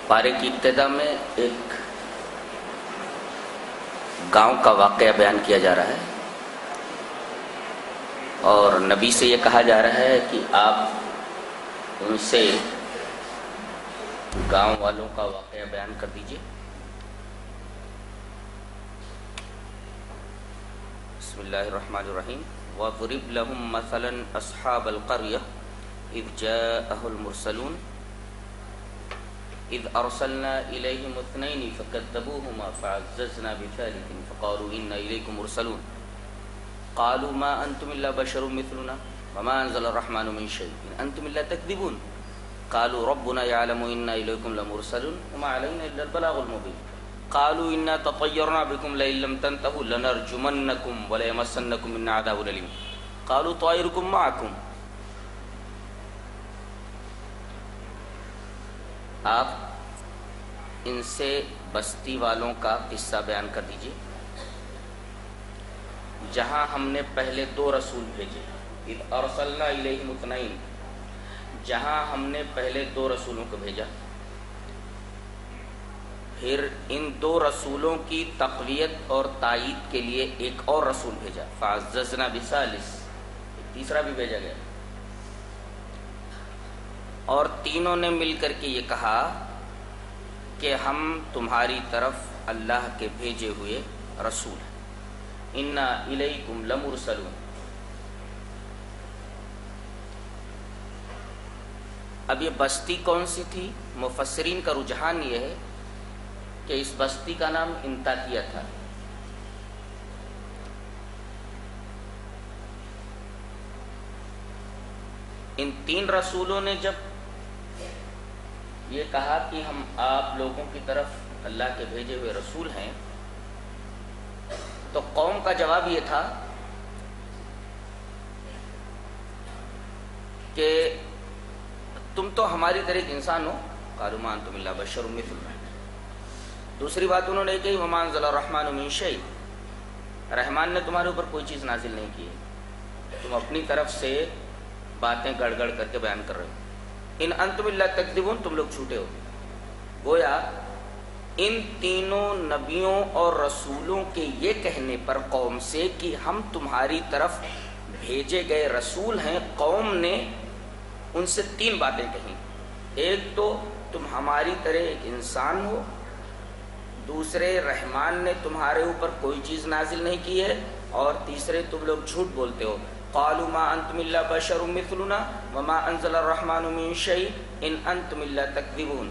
پارے کی ابتدا میں ایک گاؤں کا واقعہ بیان کیا جا رہا ہے اور نبی سے یہ کہا جا رہا ہے کہ آپ ان سے گاؤں والوں کا واقعہ بیان کر دیجئے۔ بسم اللہ الرحمن الرحیم۔ وَضْرِبْ لَهُمْ مَثَلًا أَصْحَابَ الْقَرْيَةِ إِذْ جَاءَهُ الْمُرْسَلُونَ إِذْ أَرْسَلْنَا إِلَيْهِمُ اثْنَيْنِ فَكَذَّبُوهُمَا فَعَزَّزْنَا بِثَالِثٍ فَقَالُوا إِنَّا إِلَيْكُمْ مُرْسَلُونَ قَالُوا مَا أَنْتُمْ إِلَّا بَشَرٌ مِثْلُنَا وَمَا أَنزَلَ الرَّحْمَنُ مِنْ شَيْءٍ إِنْ أَنْتُمْ إِلَّا تَكْذِبُونَ قَالُوا رَبُّنَا يَعْلَمُ إِنَّا إِلَيْكُمْ لَمُرْسَلُونَ وَمَا عَلَيْنَا إِلَّا الْبَلَاغُ الْمُبِينُ قَالُوا إِنَّا تَطَيَّرْنَا بِكُمْ لَئِن لَّمْ تَنْتَهُوا لَنَرْجُمَنَّكُمْ وَلَيَمَسَّنَّكُم مِّنَّا عَذَابٌ أَلِيمٌ قَالُوا طَائِرُكُم مَّعَكُمْ۔ آپ ان سے بستی والوں کا قصہ بیان کر دیجئے جہاں ہم نے پہلے 2 رسول بھیجے۔ اذ ارسلنا الیہم اثنین، جہاں ہم نے پہلے 2 رسولوں کو بھیجا، پھر ان 2 رسولوں کی تقویت اور تائید کے لیے ایک اور رسول بھیجا، فعززنا بثالث، تیسرا بھی بھیجا گیا، اور تینوں نے مل کر کے یہ کہا کہ ہم تمہاری طرف اللہ کے بھیجے ہوئے رسول ہیں، انا الیکم لمرسلون۔ اب یہ بستی کون سی تھی؟ مفسرین کا رجحان یہ ہے کہ اس بستی کا نام انطاکیہ تھا۔ ان 3 رسولوں نے جب یہ کہا کہ ہم آپ لوگوں کی طرف اللہ کے بھیجے ہوئے رسول ہیں، تو قوم کا جواب یہ تھا کہ تم تو ہماری طرح ایک انسان ہو، قالوا ما انتم الا بشر مثلنا۔ دوسری بات انہوں نے کہی وما انزل الرحمن من شیء، رحمان نے تمہارے اوپر کوئی چیز نازل نہیں کی ہے، تم اپنی طرف سے باتیں گڑ گڑ کر کے بیان کر رہے ہو، ان انتم الا تکذبون، تم لوگ جھوٹے ہو۔ گویا ان تینوں نبیوں اور رسولوں کے یہ کہنے پر قوم سے کہ ہم تمہاری طرف بھیجے گئے رسول ہیں، قوم نے ان سے 3 باتیں کہیں۔ ایک تو تم ہماری طرح ایک انسان ہو، دوسرے رحمان نے تمہارے اوپر کوئی چیز نازل نہیں کی ہے، اور تیسرے تم لوگ جھوٹ بولتے ہو۔ قالوا ما انتم الا بشر مثلنا وما انزل الرحمن من شيء ان انتم الا تكذبون۔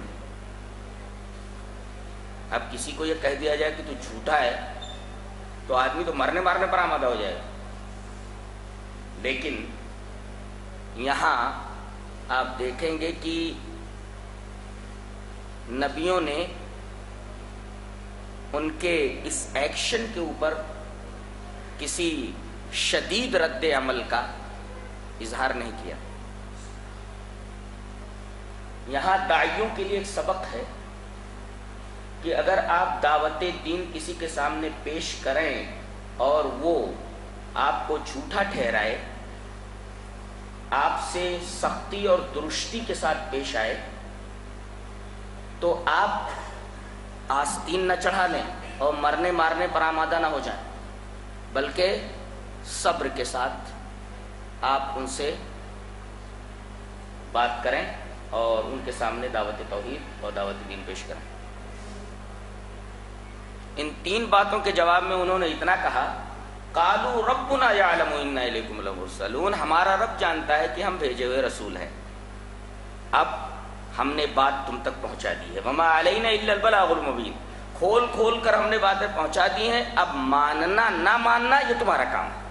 اب کسی کو یہ کہہ دیا جائے کہ تو جھوٹا ہے تو آدمی تو مرنے مارنے پر آمادہ ہو جائے گا، لیکن یہاں آپ دیکھیں گے کہ نبیوں نے ان کے اس ایکشن کے اوپر کسی شدید رد عمل کا اظہار نہیں کیا۔ یہاں داعیوں کے لیے ایک سبق ہے کہ اگر آپ دعوت دین کسی کے سامنے پیش کریں اور وہ آپ کو جھوٹا ٹھہرائے، آپ سے سختی اور درستی کے ساتھ پیش آئے، تو آپ آستین نہ چڑھا لیں اور مرنے مارنے پر آمادہ نہ ہو جائیں، بلکہ صبر کے ساتھ آپ ان سے بات کریں اور ان کے سامنے دعوت توحید اور دعوت دین پیش کریں۔ ان 3 باتوں کے جواب میں انہوں نے اتنا کہا، قالوا ربنا یعلم انا الیکم لمرسلون، ہمارا رب جانتا ہے کہ ہم بھیجے ہوئے رسول ہیں، اب ہم نے بات تم تک پہنچا دی ہے، وما علینا الا البلاغ المبین، کھول کھول کر ہم نے باتیں پہنچا دی ہیں، اب ماننا نہ ماننا یہ تمہارا کام ہے۔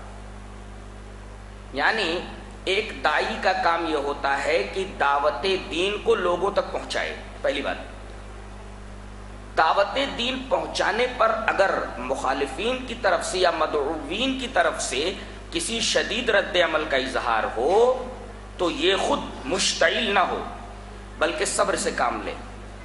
یعنی ایک داعی کا کام یہ ہوتا ہے کہ دعوت دین کو لوگوں تک پہنچائے۔ پہلی بات، دعوت دین پہنچانے پر اگر مخالفین کی طرف سے یا مدعوین کی طرف سے کسی شدید رد عمل کا اظہار ہو تو یہ خود مشتعل نہ ہو، بلکہ صبر سے کام لے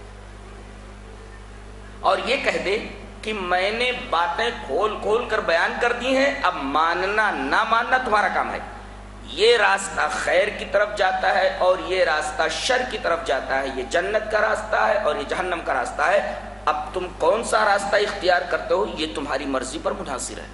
اور یہ کہہ دے کہ میں نے باتیں کھول کھول کر بیان کر دی ہیں، اب ماننا نہ ماننا تمہارا کام ہے۔ یہ راستہ خیر کی طرف جاتا ہے اور یہ راستہ شر کی طرف جاتا ہے، یہ جنت کا راستہ ہے اور یہ جہنم کا راستہ ہے۔ اب تم کون سا راستہ اختیار کرتے ہو یہ تمہاری مرضی پر منحصر ہے۔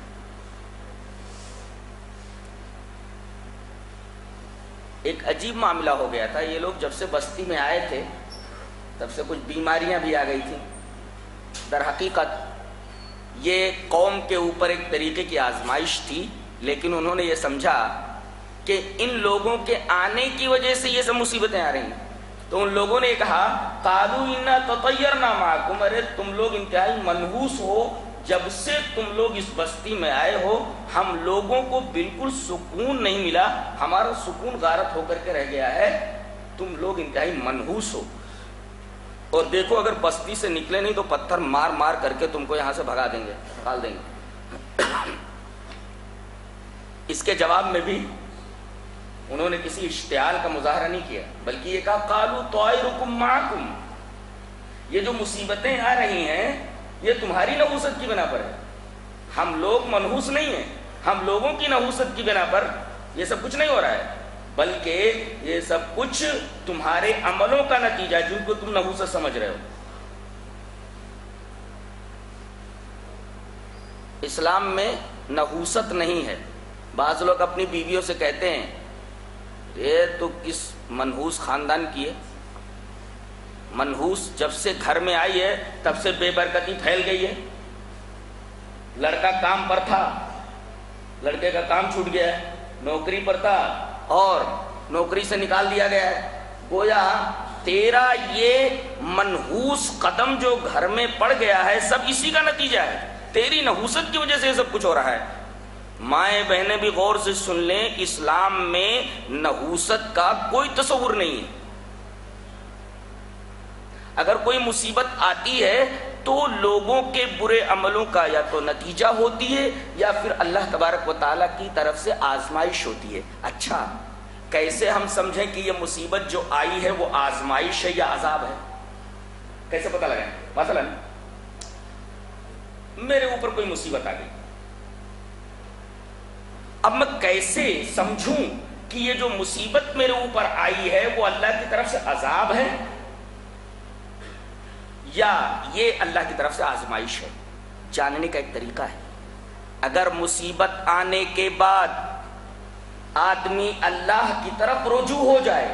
ایک عجیب معاملہ ہو گیا تھا، یہ لوگ جب سے بستی میں آئے تھے تب سے کچھ بیماریاں بھی آ گئی تھیں۔ در حقیقت یہ قوم کے اوپر ایک طریقے کی آزمائش تھی، لیکن انہوں نے یہ سمجھا کہ ان لوگوں کے آنے کی وجہ سے یہ سب مصیبتیں آ رہی ہیں، تو ان لوگوں نے کہا قالوا انا تطیرنا معکم، ارے تم لوگ انتہائی منحوس ہو، جب سے تم لوگ اس بستی میں آئے ہو ہم لوگوں کو بالکل سکون نہیں ملا، ہمارا سکون غارت ہو کر کے رہ گیا ہے، تم لوگ انتہائی منحوس ہو، اور دیکھو اگر بستی سے نکلے نہیں تو پتھر مار مار کر کے تم کو یہاں سے بھگا دیں گے، نکال دیں گے۔ اس کے جواب میں بھی انہوں نے کسی اشتعال کا مظاہرہ نہیں کیا، بلکہ یہ کہا قالوا طائرکم معکم، یہ جو مصیبتیں آ رہی ہیں یہ تمہاری نحوست کی بنا پر ہے، ہم لوگ منحوس نہیں ہیں، ہم لوگوں کی نحوست کی بنا پر یہ سب کچھ نہیں ہو رہا ہے، بلکہ یہ سب کچھ تمہارے عملوں کا نتیجہ جن کو تم نحوست سمجھ رہے ہو۔ اسلام میں نحوست نہیں ہے۔ بعض لوگ اپنی بیویوں سے کہتے ہیں یہ تو کس منحوس خاندان کی ہے، منحوس جب سے گھر میں آئی ہے تب سے بے برکتی پھیل گئی ہے، لڑکا کام پر تھا لڑکے کا کام چھوٹ گیا ہے، نوکری پر تھا اور نوکری سے نکال دیا گیا ہے، گویا تیرا یہ منحوس قدم جو گھر میں پڑ گیا ہے سب اسی کا نتیجہ ہے، تیری نحوست کی وجہ سے یہ سب کچھ ہو رہا ہے۔ مائیں بہنیں بھی غور سے سن لیں، اسلام میں نحوست کا کوئی تصور نہیں ہے۔ اگر کوئی مصیبت آتی ہے تو لوگوں کے برے عملوں کا یا تو نتیجہ ہوتی ہے یا پھر اللہ تبارک و تعالیٰ کی طرف سے آزمائش ہوتی ہے۔ اچھا کیسے ہم سمجھیں کہ یہ مصیبت جو آئی ہے وہ آزمائش ہے یا عذاب ہے؟ کیسے پتہ لگائیں؟ مثلا میرے اوپر کوئی مصیبت آ گئی، اب میں کیسے سمجھوں کہ یہ جو مصیبت میرے اوپر آئی ہے وہ اللہ کی طرف سے عذاب ہے یا یہ اللہ کی طرف سے آزمائش ہے؟ جاننے کا ایک طریقہ ہے، اگر مصیبت آنے کے بعد آدمی اللہ کی طرف رجوع ہو جائے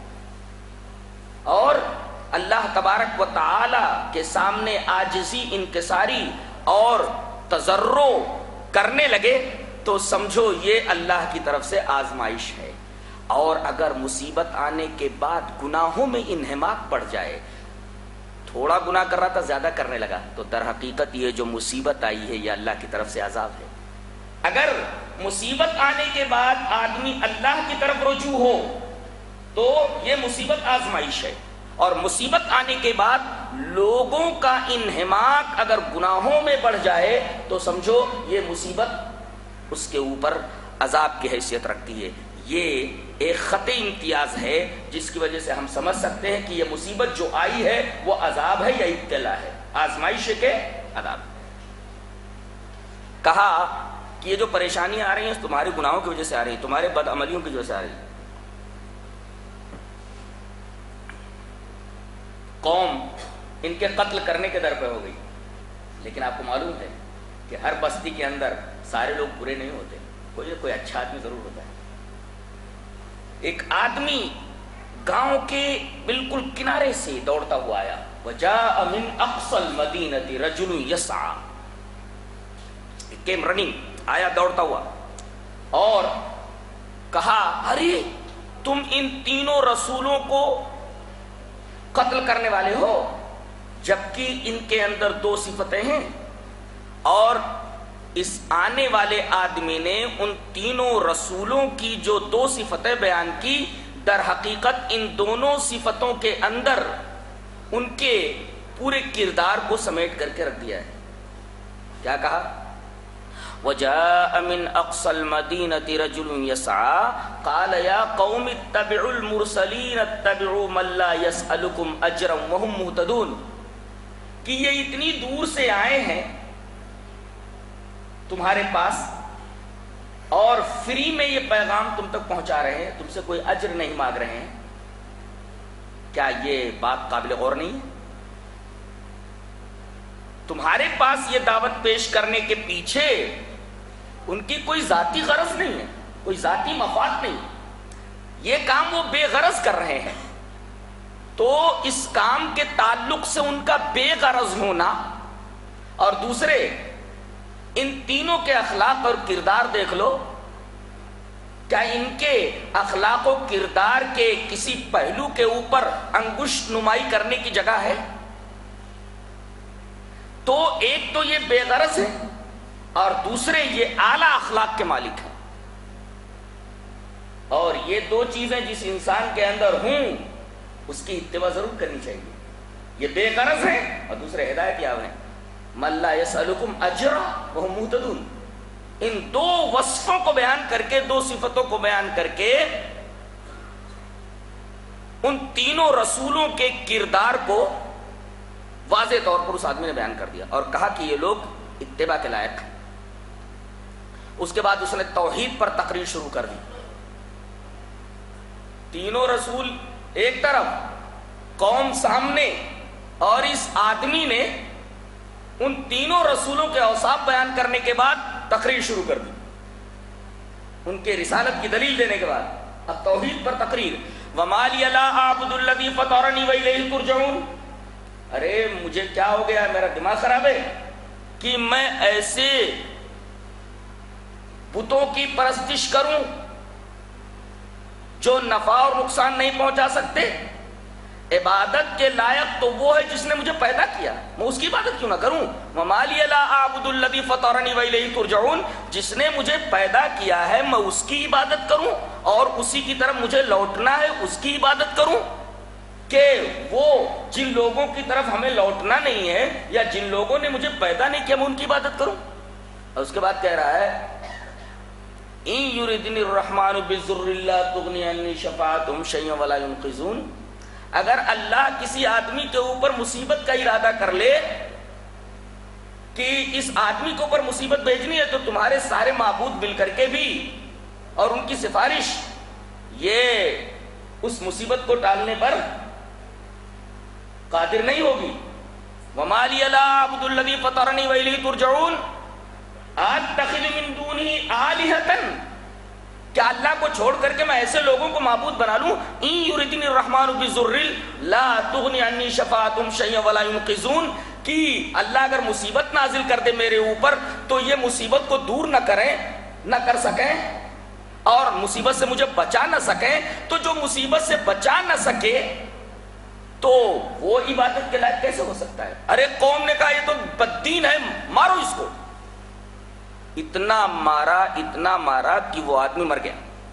اور اللہ تبارک و تعالی کے سامنے عاجزی، انکساری اور تضرع کرنے لگے تو سمجھو یہ اللہ کی طرف سے آزمائش ہے۔ اور اگر مصیبت آنے کے بعد گناہوں میں انہماک پڑ جائے، تھوڑا گناہ کر رہا تھا زیادہ کرنے لگا، تو در حقیقت یہ جو مصیبت آئی ہے یہ اللہ کی طرف سے عذاب ہے۔ اگر مصیبت آنے کے بعد آدمی اللہ کی طرف رجوع ہو تو یہ مصیبت آزمائش ہے، اور مصیبت آنے کے بعد لوگوں کا انہماک اگر گناہوں میں بڑھ جائے تو سمجھو یہ مصیبت اس کے اوپر عذاب کی حیثیت رکھتی ہے۔ یہ ایک خط امتیاز ہے جس کی وجہ سے ہم سمجھ سکتے ہیں کہ یہ مصیبت جو آئی ہے وہ عذاب ہے یا ابتلا ہے، آزمائش ہے کہ عذاب۔ کہا کہ یہ جو پریشانیاں آ رہی ہیں تمہارے گناہوں کی وجہ سے آ رہی ہیں، تمہارے بد عملیوں کی وجہ سے آ رہی ہیں۔ قوم ان کے قتل کرنے کے در پہ ہو گئی، لیکن آپ کو معلوم ہے کہ ہر بستی کے اندر سارے لوگ برے نہیں ہوتے، کوئی اچھا آدمی ضرور ہوتا ہے۔ ایک آدمی گاؤں کے بالکل کنارے سے دوڑتا ہوا آیا، وجاء من اقصى المدینة رجل یسعى، کیم رننگ، آیا دوڑتا ہوا اور کہا ارے تم ان تینوں رسولوں کو قتل کرنے والے ہو، جبکہ ان کے اندر دو صفتیں ہیں، اور اس آنے والے آدمی نے ان تینوں رسولوں کی جو دو صفتیں بیان کی، در حقیقت ان دونوں صفتوں کے اندر ان کے پورے کردار کو سمیٹ کر کے رکھ دیا ہے۔ کیا کہا؟ وَجَاءَ مِنْ أَقْصَى الْمَدِينَةِ رَجُلٌ يَسْعَى قَالَ يَا قَوْمِ اتَّبِعُوا الْمُرْسَلِينَ اتَّبِعُوا مَن لَّا يَسْأَلُكُمْ أَجْرًا وَهُمْ مُهْتَدُونَ، کہ یہ اتنی دور سے آئے ہیں تمہارے پاس اور فری میں یہ پیغام تم تک پہنچا رہے ہیں، تم سے کوئی اجر نہیں مانگ رہے ہیں، کیا یہ بات قابل غور نہیں ہے؟ تمہارے پاس یہ دعوت پیش کرنے کے پیچھے ان کی کوئی ذاتی غرض نہیں ہے، کوئی ذاتی مفاد نہیں، یہ کام وہ بے غرض کر رہے ہیں، تو اس کام کے تعلق سے ان کا بے غرض ہونا، اور دوسرے ان تینوں کے اخلاق اور کردار دیکھ لو، کیا ان کے اخلاق و کردار کے کسی پہلو کے اوپر انگشت نمائی کرنے کی جگہ ہے؟ تو ایک تو یہ بے غرض ہے، اور دوسرے یہ اعلیٰ اخلاق کے مالک ہیں، اور یہ دو چیزیں جس انسان کے اندر ہوں اس کی اتباع ضرور کرنی چاہیے، یہ بے غرض ہیں اور دوسرے ہدایت یاب ہیں۔ مَن لَا يَسْأَلُكُمْ أَجْرًا وَهُمْ مُهْتَدُونَ، ان دو وصفوں کو بیان کر کے، دو صفتوں کو بیان کر کے ان تینوں رسولوں کے کردار کو واضح طور پر اس آدمی نے بیان کر دیا، اور کہا کہ یہ لوگ اتباع کے لائق ہیں۔ اس کے بعد اس نے توحید پر تقریر شروع کر دی۔ تینوں رسول ایک طرف، قوم سامنے، اور اس آدمی نے ان تینوں رسولوں کے اوصاف بیان کرنے کے بعد تقریر شروع کر دی، ان کے رسالت کی دلیل دینے کے بعد اب توحید پر تقریر۔ وَمَا لِيَ لَا أَعْبُدُ الَّذِي فَطَرَنِي وَإِلَيْهِ تُرْجَعُونَ، ارے مجھے کیا ہو گیا، میرا دماغ خراب ہے کہ میں ایسے بتوں کی پرستش کروں جو نفع اور نقصان نہیں پہنچا سکتے؟ عبادت کے لائق تو وہ ہے جس نے مجھے پیدا کیا، میں اس کی عبادت کیوں نہ کروں؟ وَمَا لِيَ لَا أَعْبُدُ الَّذِي فَطَرَنِي وَإِلَيْهِ تُرْجَعُونَ، جس نے مجھے پیدا کیا ہے میں اس کی عبادت کروں اور اسی کی طرف مجھے لوٹنا ہے، اس کی عبادت کروں، کہ وہ جن لوگوں کی طرف ہمیں لوٹنا نہیں ہے یا جن لوگوں نے مجھے پیدا نہیں کیا میں ان کی عبادت کروں؟ اور اس کے بعد کہہ رہا ہے إِن يُرِدْنِ الرَّحْمَنُ بِالضُّرِّ لَا تُغْنِ عَنِّي شَفَاعَتُهُمْ شَيْئًا وَلَا يُنْقِذُونَ، اگر اللہ کسی آدمی کے اوپر مصیبت کا ارادہ کر لے کہ اس آدمی کے اوپر مصیبت بھیجنی ہے، تو تمہارے سارے معبود مل کر کے بھی اور ان کی سفارش یہ اس مصیبت کو ٹالنے پر قادر نہیں ہوگی۔ وَمَا لِيَ لَا أَعْبُدُ الَّذِي فَطَرَنِي وَإِلَيْهِ تُرْجَعُونَ أَتَّخِذُ مِن دُونِهِ آلِهَةً، کیا اللہ کو چھوڑ کر کے میں ایسے لوگوں کو معبود بنا لوں؟ إِن يُرِدْنِ الرَّحْمَنُ بِالضُّرِّ لَا تُغْنِ عَنِّي شَفَاعَتُهُمْ شَيْئًا وَلَا يُنْقِذُونَ، کہ اللہ اگر مصیبت نازل کر دے میرے اوپر تو یہ مصیبت کو دور نہ کریں، نہ کر سکیں، اور مصیبت سے مجھے بچا نہ سکیں، تو جو مصیبت سے بچا نہ سکے تو وہ عبادت کے لائق کیسے ہو سکتا ہے؟ ارے قوم نے کہا یہ تو بددین ہے، مارو اس کو، اتنا مارا کہ وہ آدمی مر گیا،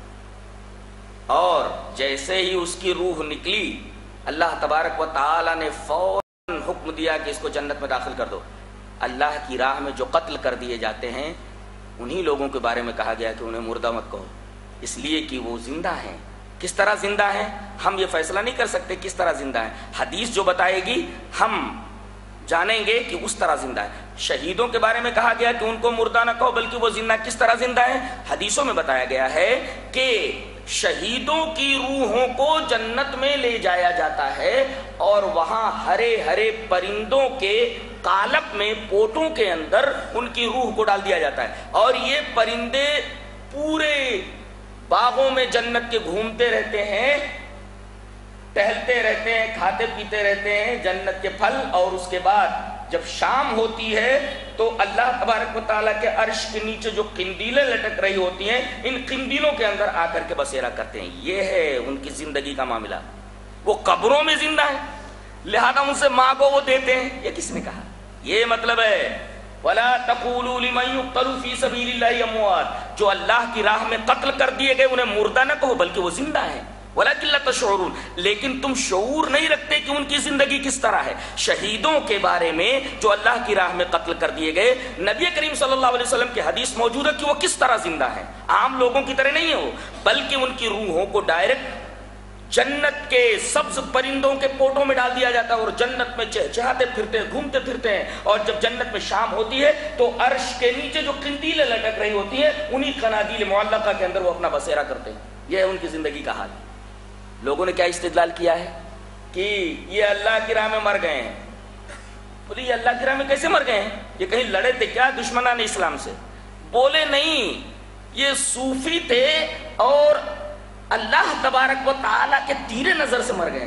اور جیسے ہی اس کی روح نکلی اللہ تبارک و تعالی نے فوراً حکم دیا کہ اس کو جنت میں داخل کر دو۔ اللہ کی راہ میں جو قتل کر دیے جاتے ہیں انہی لوگوں کے بارے میں کہا گیا کہ انہیں مردہ مت کہو، اس لیے کہ وہ زندہ ہیں۔ کس طرح زندہ ہیں ہم یہ فیصلہ نہیں کر سکتے، کس طرح زندہ ہیں حدیث جو بتائے گی ہم جانیں گے کہ اس طرح زندہ ہے۔ شہیدوں کے بارے میں کہا گیا کہ ان کو مردہ نہ کہو بلکہ وہ زندہ، کس طرح زندہ ہیں؟ حدیثوں میں بتایا گیا ہے کہ شہیدوں کی روحوں کو جنت میں لے جایا جاتا ہے اور وہاں ہرے ہرے پرندوں کے قالب میں، پوٹوں کے اندر ان کی روح کو ڈال دیا جاتا ہے، اور یہ پرندے پورے باغوں میں جنت کے گھومتے رہتے ہیں، ٹہلتے رہتے ہیں، کھاتے پیتے رہتے ہیں جنت کے پھل، اور اس کے بعد جب شام ہوتی ہے تو اللہ تبارک و تعالیٰ کے عرش کے نیچے جو قندیلیں لٹک رہی ہوتی ہیں ان قندیلوں کے اندر آ کر کے بسیرا کرتے ہیں۔ یہ ہے ان کی زندگی کا معاملہ، وہ قبروں میں زندہ ہیں، لہذا ان سے مانگو وہ دیتے ہیں۔ یہ کس نے کہا؟ یہ مطلب ہے وَلَا تَقُولُوا لِمَن يُقْتَلُ فِي سَبِيلِ اللَّهِ أَمْوَاتٌ، جو اللہ کی راہ میں قتل کر دیے گئے انہیں مردہ نہ کہو بلکہ وہ زندہ ہیں۔ وَلَكِن لَا تَشْعُرُونَ، لیکن تم شعور نہیں رکھتے کہ ان کی زندگی کس طرح ہے۔ شہیدوں کے بارے میں جو اللہ کی راہ میں قتل کر دیے گئے، نبی کریم صلی اللہ علیہ وسلم کی حدیث موجود ہے کہ وہ کس طرح زندہ ہیں، عام لوگوں کی طرح نہیں ہے وہ، بلکہ ان کی روحوں کو ڈائریکٹ जन्नत के सब्ज परिंदों के पोटों में डाल दिया जाता है और जन्नत में चहचहाते फिरते हैं, घूमते फिरते हैं। और जब जन्नत में शाम होती है तो अर्श के नीचे जो कंदीलें लटक रही होती हैं, उन्हीं कनादील मुअल्लका के अंदर वो अपना बसेरा करते हैं। यह है उनकी जिंदगी का हाल। लोगों ने क्या इस्तिदलाल किया है कि ये अल्लाह की राह में मर गए हैं। बोले ये अल्लाह की राह में कैसे मर गए हैं? ये कहीं लड़े थे क्या दुश्मनाने इस्लाम से? बोले नहीं, ये सूफी थे और अल्लाह तबारक व तआला के तीरे नजर से मर गए।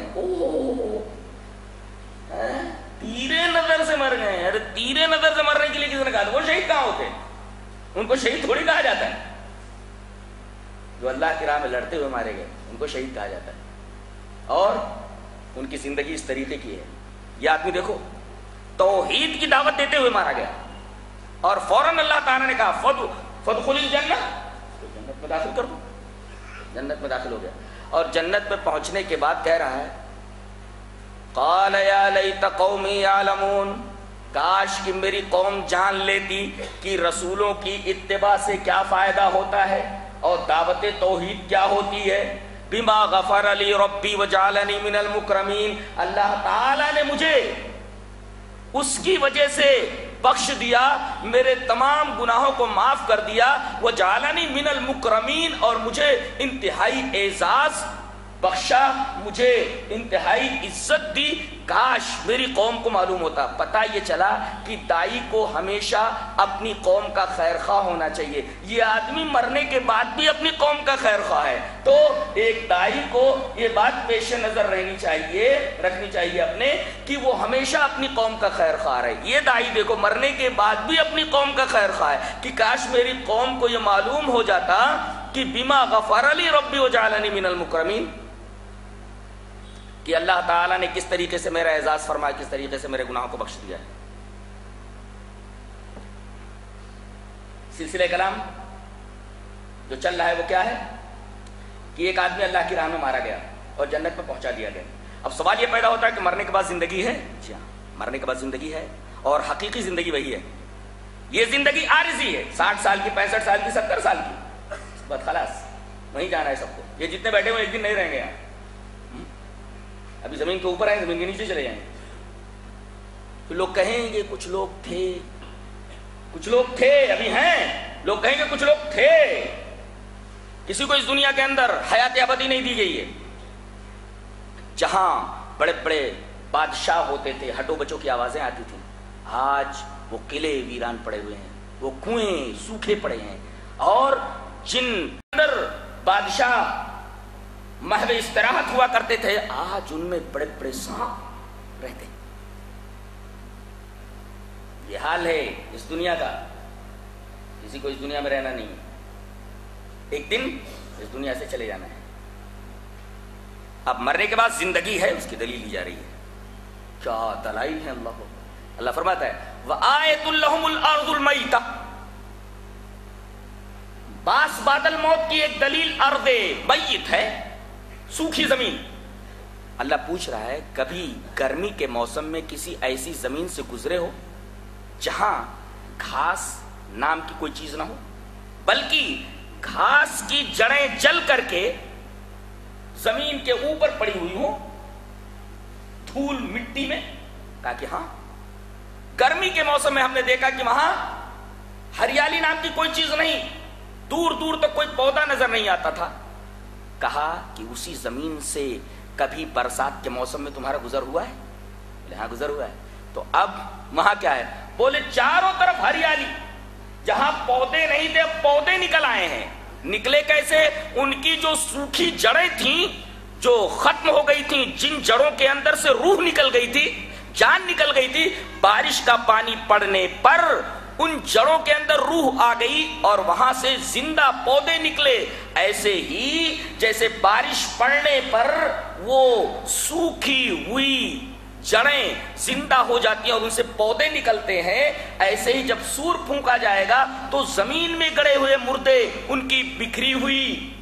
तीरे नजर से मर गए। अरे तीरे नजर से मरने के लिए किसने कहा? वो शहीद कहां होते? उनको शहीद थोड़ी कहा जाता है। जो अल्लाह की राह में लड़ते हुए मारे गए उनको शहीद कहा जाता है। और उनकी जिंदगी इस तरीके की है। ये आदमी देखो, तौहीद की दावत देते हुए मारा गया और फौरन अल्लाह ताला ने कहा फदखुलिल जन्नह, तो जन्नत में दाखिल कर दो। जन्नत में दाखिल हो गया और जन्नत में पहुंचने के बाद कह रहा है क़ाल या लैत क़ौमी यअलमून, काश कि मेरी कौम जान लेती कि रसूलों की इत्तिबा से क्या फायदा होता है और दावत तौहीद क्या होती है। बिमा गफर अली रब्बी वजअलनी मिनल मुकरमीन, अल्लाह ताला ने मुझे उसकी वजह से बख्श दिया, मेरे तमाम गुनाहों को माफ कर दिया। वो जालानी मिनल मुकरमीन, और मुझे इंतहाई एजाज बख्शा, मुझे इंतहाई इज्जत दी। काश मेरी कौम को मालूम होता। पता ये चला कि दाई को हमेशा अपनी कौम का खैर खा होना चाहिए। ये आदमी मरने के बाद भी अपनी कौम का खैर खा है। तो एक दाई को ये बात पेश नजर रखनी चाहिए अपने कि वो हमेशा अपनी कौम का खैर खा रहे। ये दाई देखो मरने के बाद भी अपनी कौम का खैर खा है कि काश मेरी कौम को ये मालूम हो जाता कि बिमा गफर अली रब्बी वजअलनी मिनल मुकरमीन, कि अल्लाह ताला ने किस तरीके से मेरा एजाज फरमाया, किस तरीके से मेरे गुनाहों को बख्श दिया है। सिलसिले कलाम जो चल रहा है वो क्या है कि एक आदमी अल्लाह की राह में मारा गया और जन्नत में पहुंचा दिया गया। अब सवाल ये पैदा होता है कि मरने के बाद जिंदगी है? जी हाँ, मरने के बाद जिंदगी है और हकीकी जिंदगी वही है। ये जिंदगी आरिजी है, 60 साल की, 65 साल की, 70 साल की, बस खलास वहीं जाना है सबको। ये जितने बैठे हुए एक दिन नहीं रहेंगे यहाँ। अभी जमीन के ऊपर आए, जमीन के नीचे चले जाएंगे। तो लोग कहेंगे कुछ लोग थे, अभी हैं। लोग कहेंगे कुछ लोग थे। किसी को इस दुनिया के अंदर हयात अबदी नहीं दी गई है। जहां बड़े बड़े बादशाह होते थे, हटो बचों की आवाजें आती थी, आज वो किले वीरान पड़े हुए हैं, वो कुएं सूखे पड़े हैं। और जिन अंदर बादशाह महव इस्तराहत हुआ करते थे, आज उनमें बड़े बड़े सांप रहते। ये हाल है इस दुनिया का। किसी को इस दुनिया में रहना नहीं है, एक दिन इस दुनिया से चले जाना है। अब मरने के बाद जिंदगी है, उसकी दलील दी जा रही है। क्या दलाइल है? अल्लाह फरमाता है व आयतुल लहुमुल अर्दुल मैता, बास बादल मौत की एक दलील अर्दे मैत है, सूखी जमीन। अल्लाह पूछ रहा है कभी गर्मी के मौसम में किसी ऐसी जमीन से गुजरे हो जहां घास नाम की कोई चीज ना हो, बल्कि घास की जड़ें जल करके जमीन के ऊपर पड़ी हुई हो, धूल मिट्टी में? कहा कि हां, गर्मी के मौसम में हमने देखा कि वहां हरियाली नाम की कोई चीज नहीं, दूर दूर तक कोई पौधा नजर नहीं आता था। कहा कि उसी जमीन से कभी बरसात के मौसम में तुम्हारा गुजर हुआ है? बोले हाँ गुजर हुआ है। तो अब वहां क्या है? बोले चारों तरफ हरियाली, जहां पौधे नहीं थे पौधे निकल आए हैं। निकले कैसे? उनकी जो सूखी जड़ें थी, जो खत्म हो गई थी, जिन जड़ों के अंदर से रूह निकल गई थी, जान निकल गई थी, बारिश का पानी पड़ने पर उन जड़ों के अंदर रूह आ गई और वहां से जिंदा पौधे निकले। ऐसे ही जैसे बारिश पड़ने पर वो सूखी हुई जड़ें जिंदा हो जाती हैं और उनसे पौधे निकलते हैं, ऐसे ही जब सूर फूंका जाएगा तो जमीन में गड़े हुए मुर्दे, उनकी बिखरी हुई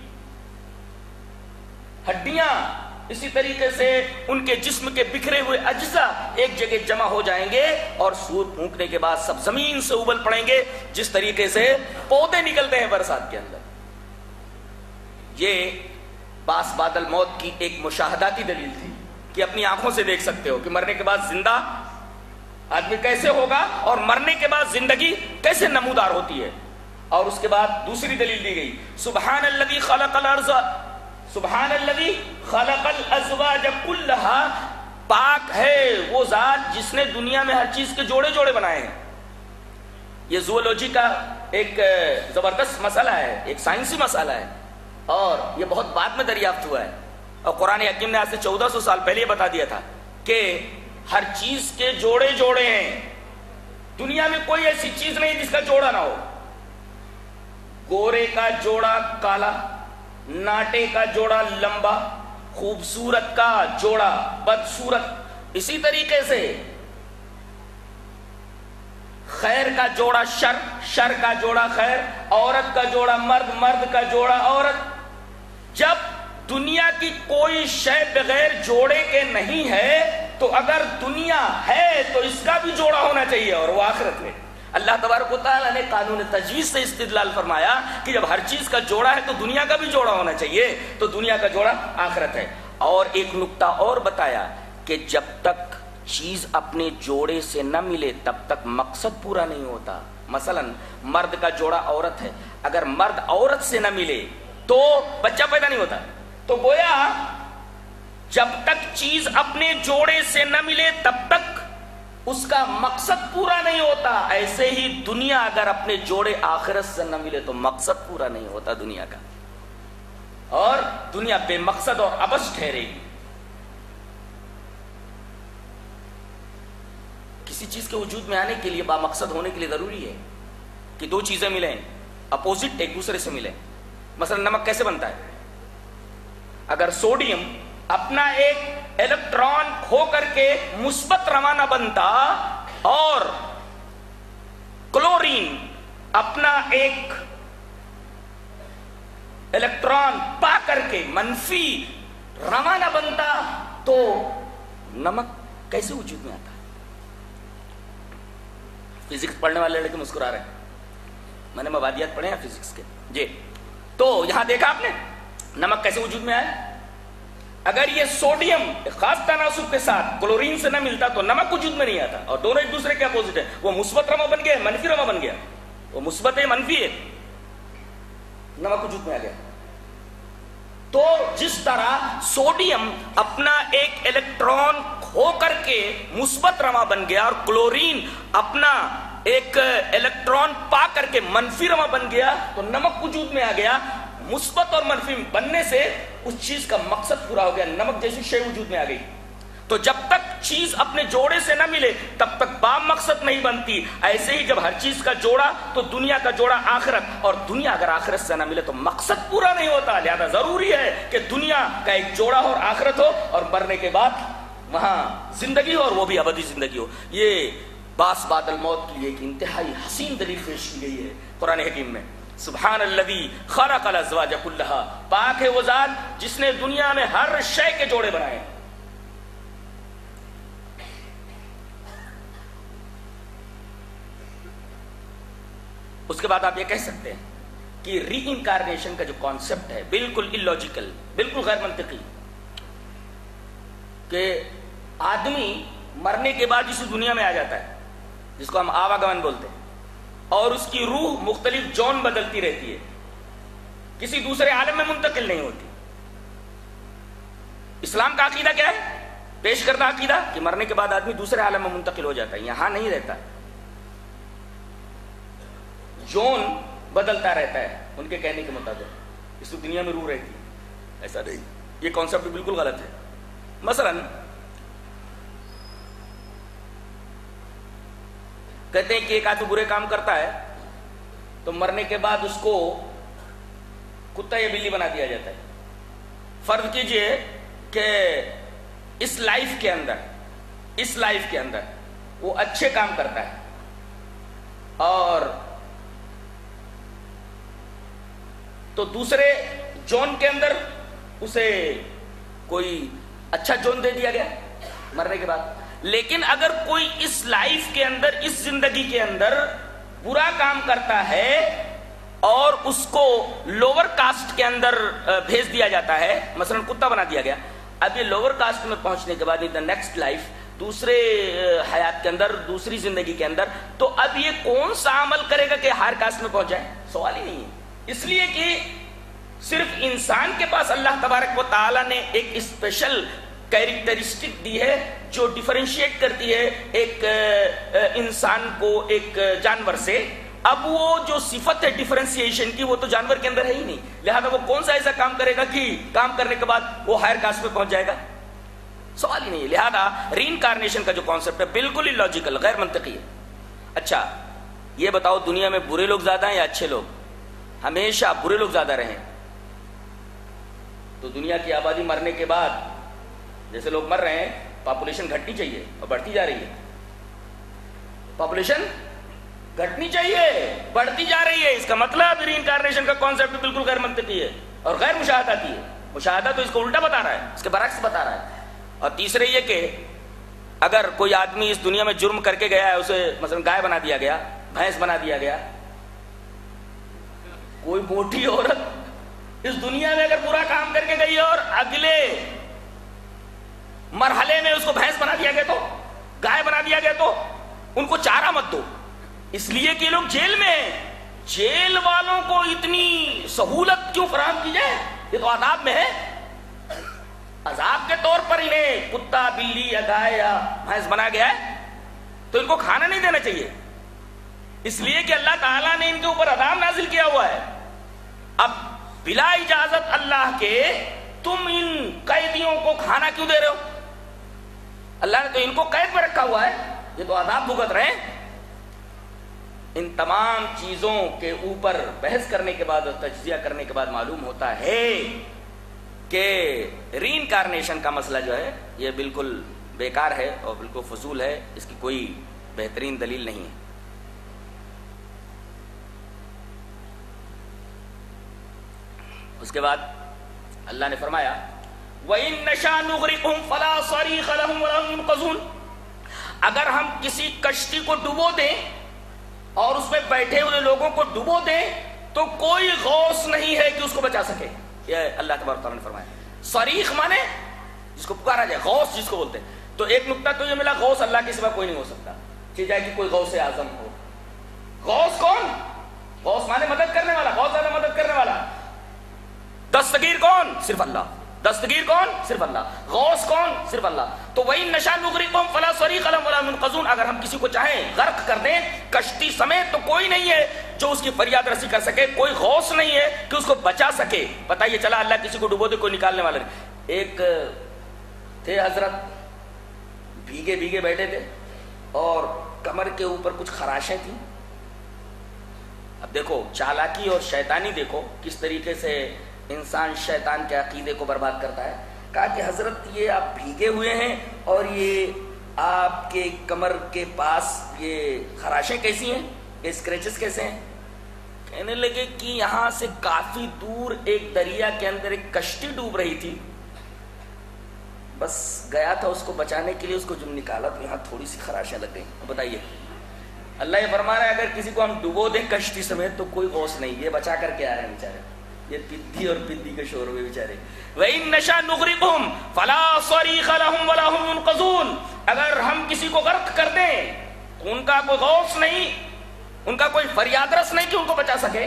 हड्डियां, इसी तरीके से उनके जिस्म के बिखरे हुए अज्जा एक जगह जमा हो जाएंगे और सूर फूंकने के बाद सब जमीन से उबल पड़ेंगे, जिस तरीके से पौधे निकलते हैं बरसात के अंदर। ये باس بعد الموت کی ایک مشاہداتی دلیل تھی کہ اپنی آنکھوں سے دیکھ سکتے ہو کہ مرنے کے بعد زندہ آدمی کیسے ہوگا اور مرنے کے بعد زندگی کیسے نمودار ہوتی ہے. اور اس کے بعد دوسری دلیل دی گئی سبحان الذی خلق الارض سبحان الذی خلق الازواج کلها، پاک ہے وہ ذات جس نے دنیا میں ہر چیز کے جوڑے جوڑے بنائے ہیں. یہ زوولوجی کا ایک زبردست مسئلہ ہے، ایک سائنسی مسئلہ ہے اور یہ بہت بعد میں دریافت ہوا ہے. اور قرآن حکیم نے آج سے 1400 سال پہلے یہ بتا دیا تھا کہ ہر چیز کے جوڑے جوڑے ہیں. دنیا میں کوئی ایسی چیز نہیں جس کا جوڑا نہ ہو. گورے کا جوڑا کالا، ناٹے کا جوڑا لمبا، خوبصورت کا جوڑا بدصورت. اسی طریقے سے خیر کا جوڑا شر، شر کا جوڑا خیر، عورت کا جوڑا مرد، مرد کا جوڑا عورت. جب دنیا کی کوئی شے بغیر جوڑے کے نہیں ہے تو اگر دنیا ہے تو اس کا بھی جوڑا ہونا چاہیے اور وہ آخرت میں. اللہ تبارک و تعالیٰ نے قانون تجویز سے استدلال فرمایا کہ جب ہر چیز کا جوڑا ہے تو دنیا کا بھی جوڑا ہونا چاہیے، تو دنیا کا جوڑا آخرت ہے. اور ایک نکتہ اور بتایا کہ جب تک چیز اپنے جوڑے سے نہ ملے تب تک مقصد پورا نہیں ہوتا. مثلا مرد کا جوڑا عورت ہے، اگر مرد عورت سے نہ ملے تو بچہ پیدا نہیں ہوتا. تو گویا جب تک چیز اپنے جوڑے سے نہ ملے تب تک اس کا مقصد پورا نہیں ہوتا. ایسے ہی دنیا اگر اپنے جوڑے آخرت سے نہ ملے تو مقصد پورا نہیں ہوتا دنیا کا، اور دنیا بے مقصد اور عبث ٹھہرے گی. کسی چیز کے وجود میں آنے کے لیے، با مقصد ہونے کے لیے ضروری ہے کہ دو چیزیں ملیں، اپوزٹ ایک دوسرے سے ملیں. مثلا نمک کیسے بنتا ہے؟ اگر سوڈیم اپنا ایک الیکٹران کھو کر کے مثبت روانہ بنتا اور کلورین اپنا ایک الیکٹران پا کر کے منفی روانہ بنتا تو نمک کیسے وجود میں آتا؟ فزکس پڑھنے والے لڑکے مسکرا رہے ہیں، میں نے مبادیات پڑھے ہیں فزکس کے جی. تو یہاں دیکھا آپ نے نمک کیسے وجود میں آیا. اگر یہ سوڈیم خاص تناسب کے ساتھ کلورین سے نہ ملتا تو نمک وجود میں نہیں آتا. اور دونوں ایک دوسرے کے اپوزٹ ہے. وہ مثبت رما بن گیا، منفی رما بن گیا. وہ مثبت ہے، منفی ہے، نمک وجود میں آ گیا. تو جس طرح سوڈیم اپنا ایک الیکٹران کھو کر کے مثبت رما بن گیا اور کلورین اپنا ایک الیکٹران پا کر کے منفی رما بن گیا تو نمک وجود میں آ گیا. مثبت اور منفی بننے سے اس چیز کا مقصد پورا ہو گیا، نمک جیسی شے وجود میں آ گئی. تو جب تک چیز اپنے جوڑے سے نہ ملے تب تک با مقصد نہیں بنتی. ایسے ہی جب ہر چیز کا جوڑا تو دنیا کا جوڑا آخرت، اور دنیا اگر آخرت سے نہ ملے تو مقصد پورا نہیں ہوتا. لہذا ضروری ہے کہ دنیا کا ایک جوڑا ہو اور آخرت ہو، اور مرنے کے بعد وہاں زندگی ہو اور وہ بھی ابدی زندگی ہو. یہ باس بعد الموت کے لیے ایک انتہائی حسین دلیل پیش کی گئی ہے قرآن حکیم میں. سبحان الذی خلق الازواج کلھا، پاک ہے وہ ذات جس نے دنیا میں ہر شے کے جوڑے بنائے. اس کے بعد آپ یہ کہہ سکتے ہیں کہ ری انکارنیشن کا جو کانسیپٹ ہے بالکل illogical، بالکل غیر منطقی، کہ آدمی مرنے کے بعد اسی دنیا میں آ جاتا ہے جس کو ہم آواگمن بولتے ہیں، اور اس کی روح مختلف جون بدلتی رہتی ہے، کسی دوسرے عالم میں منتقل نہیں ہوتی. اسلام کا عقیدہ کیا ہے؟ پیش کردہ عقیدہ کہ مرنے کے بعد آدمی دوسرے عالم میں منتقل ہو جاتا ہے، یہاں نہیں رہتا، جون بدلتا رہتا ہے. ان کے کہنے کے مطابق اس دنیا میں روح رہتی ہے، ایسا نہیں. یہ کانسیپٹ بالکل غلط ہے. مثلا کہتے ہیں کہ ایک آدمی برے کام کرتا ہے تو مرنے کے بعد اس کو کتا یا بلی بنا دیا جاتا ہے. فرض کیجئے کہ اس لائف کے اندر وہ اچھے کام کرتا ہے اور تو دوسرے جون کے اندر اسے کوئی اچھا جون دے دیا گیا مرنے کے بعد. لیکن اگر کوئی اس لائف کے اندر، اس زندگی کے اندر برا کام کرتا ہے اور اس کو لوور کاسٹ کے اندر بھیج دیا جاتا ہے، مثلا کتا بنا دیا گیا، اب یہ لوور کاسٹ میں پہنچنے کے بعد نیکسٹ لائف، دوسرے حیات کے اندر، دوسری زندگی کے اندر، تو اب یہ کون سا عمل کرے گا کہ ہائر کاسٹ میں پہنچ جائے؟ سوال ہی نہیں ہے، اس لیے کہ صرف انسان کے پاس اللہ تبارک و تعالیٰ نے ایک اسپیشل کیریکٹرسٹک دی ہے جو ڈیفرینشیٹ کرتی ہے ایک انسان کو ایک جانور سے۔ اب وہ جو صفت ہے ڈیفرینسیشن کی وہ تو جانور کے اندر ہے ہی نہیں، لہذا وہ کون سا ایسا کام کرے گا کہ کام کرنے کے بعد وہ ہائر کاسٹ میں پہنچ جائے گا؟ سوال ہی نہیں ہے۔ لہذا ری انکارنیشن کا جو کانسیپٹ ہے بالکل ہی لاجیکل، غیر منطقی ہے۔ اچھا یہ بتاؤ، دنیا میں برے لوگ زیادہ ہیں یا اچھے لوگ؟ ہمیشہ برے لوگ زیادہ رہیں، تو دنیا کی آبادی مرنے کے بعد جیسے لوگ مر رہے ہیں، پاپولیشن گھٹنی چاہیے اور بڑھتی جا رہی ہے، پاپولیشن گھٹنی چاہیے، بڑھتی جا رہی ہے، اس کا مطلب ری انکارنیشن کا کانسیپٹ بالکل غیر منطقی ہے اور غیر مشاہداتی ہے۔ مشاہدہ تو اس کو الٹا بتا رہا ہے، اس کے برعکس بتا رہا ہے۔ اور تیسرے یہ کہ اگر کوئی آدمی اس دنیا میں جرم کر کے گیا ہے، اسے مثلا گائے بنا دیا گیا، بھینس بنا دیا گیا، کوئی موٹی عورت اس دنیا میں اگر برا کام کر کے گئی اور اگلے مرحلے میں اس کو بھینس بنا دیا گیا، تو گائے بنا دیا گیا، تو ان کو چارہ مت دو، اس لیے کہ لوگ جیل میں ہیں۔ جیل والوں کو اتنی سہولت کیوں فراہم کی جائے؟ یہ تو عذاب میں ہے، عذاب کے طور پر انہیں کتا، بلی یا گائے یا بھینس بنا گیا ہے، تو ان کو کھانا نہیں دینا چاہیے، اس لیے کہ اللہ تعالیٰ نے ان کے اوپر عذاب نازل کیا ہوا ہے۔ اب بلا اجازت اللہ کے تم ان قیدیوں کو کھانا کیوں دے رہے ہو؟ اللہ نے تو ان کو قید میں رکھا ہوا ہے، یہ تو عذاب بھگت رہے ہیں۔ ان تمام چیزوں کے اوپر بحث کرنے کے بعد اور تجزیہ کرنے کے بعد معلوم ہوتا ہے کہ ری انکارنیشن کا مسئلہ جو ہے یہ بالکل بیکار ہے اور بالکل فضول ہے، اس کی کوئی بہترین دلیل نہیں ہے۔ اس کے بعد اللہ نے فرمایا وَإِن نَّشَأْ نُغْرِقْهُمْ فَلَا صَرِيخَ لَهُمْ وَلَا هُمْ يُنقَذُونَ، اگر ہم کسی کشتی کو ڈبو دیں اور اس میں بیٹھے ہوئے لوگوں کو ڈبو دیں تو کوئی غوث نہیں ہے کہ اس کو بچا سکے، یہ اللہ تبارک تعالیٰ نے فرمایا۔ صریخ مانے جس کو پکارا جائے، غوث جس کو بولتے ہیں۔ تو ایک نقطہ تو یہ ملا، غوث اللہ کے سوا کوئی نہیں ہو سکتا، چاہے کہ کوئی غوث اعظم ہو۔ غوث کون؟ غوث مانے مدد کرنے والا، غوث زیادہ مدد کرنے والا۔ دستگیر کون؟ صرف اللہ۔ دستگیر کون؟ صرف اللہ۔ غوث کون؟ صرف اللہ۔ تو وَإِن نَّشَأْ نُغْرِقْهُمْ فَلَا صَرِيخَ لَهُمْ وَلَا هُمْ يُنقَذُونَ، اگر ہم کسی کو چاہیں غرق کر دیں کشتی سمیت تو کوئی نہیں ہے جو اس کی فریاد رسی کر سکے، کوئی غوث نہیں ہے کہ اس کو بچا سکے۔ پتہ یہ چلا اللہ کسی کو ڈبو دے کوئی نکالنے والا نہیں۔ ایک تھے حضرت، بھیگے بھیگے بیٹھے تھے اور کمر کے اوپر کچھ خراشیں تھیں۔ اب دیکھو چالاکی اور شیطانی، دیکھو کس طریقے سے انسان شیطان کے عقیدے کو برباد کرتا ہے۔ کہا کہ حضرت یہ آپ بھیگے ہوئے ہیں اور یہ آپ کے کمر کے پاس یہ خراشیں کیسی ہیں، یہ اسکریچز کیسے ہیں؟ کہنے لگے کہ یہاں سے کافی دور ایک دریا کے اندر ایک کشتی ڈوب رہی تھی، بس گیا تھا اس کو بچانے کے لیے، اس کو جب نکالا تو یہاں تھوڑی سی خراشیں لگ گئی۔ بتائیے، اللہ یہ فرما رہا ہے اگر کسی کو ہم ڈبو دیں کشتی سمیت تو کوئی غوث نہیں، یہ بچا کر کے آ رہے ہیں بیچارے، یہ پدھی اور پدھی کے شور ہوئے بیچارے۔ وَإِن نَّشَأْ نُغْرِقْهُمْ فَلَا صَرِيخَ لَهُمْ وَلَا هُمْ يُنقَذُونَ، اگر ہم کسی کو غرق کر دیں تو ان کا کوئی غوث نہیں، ان کا کوئی فریاد رس نہیں کہ ان کو بچا سکے۔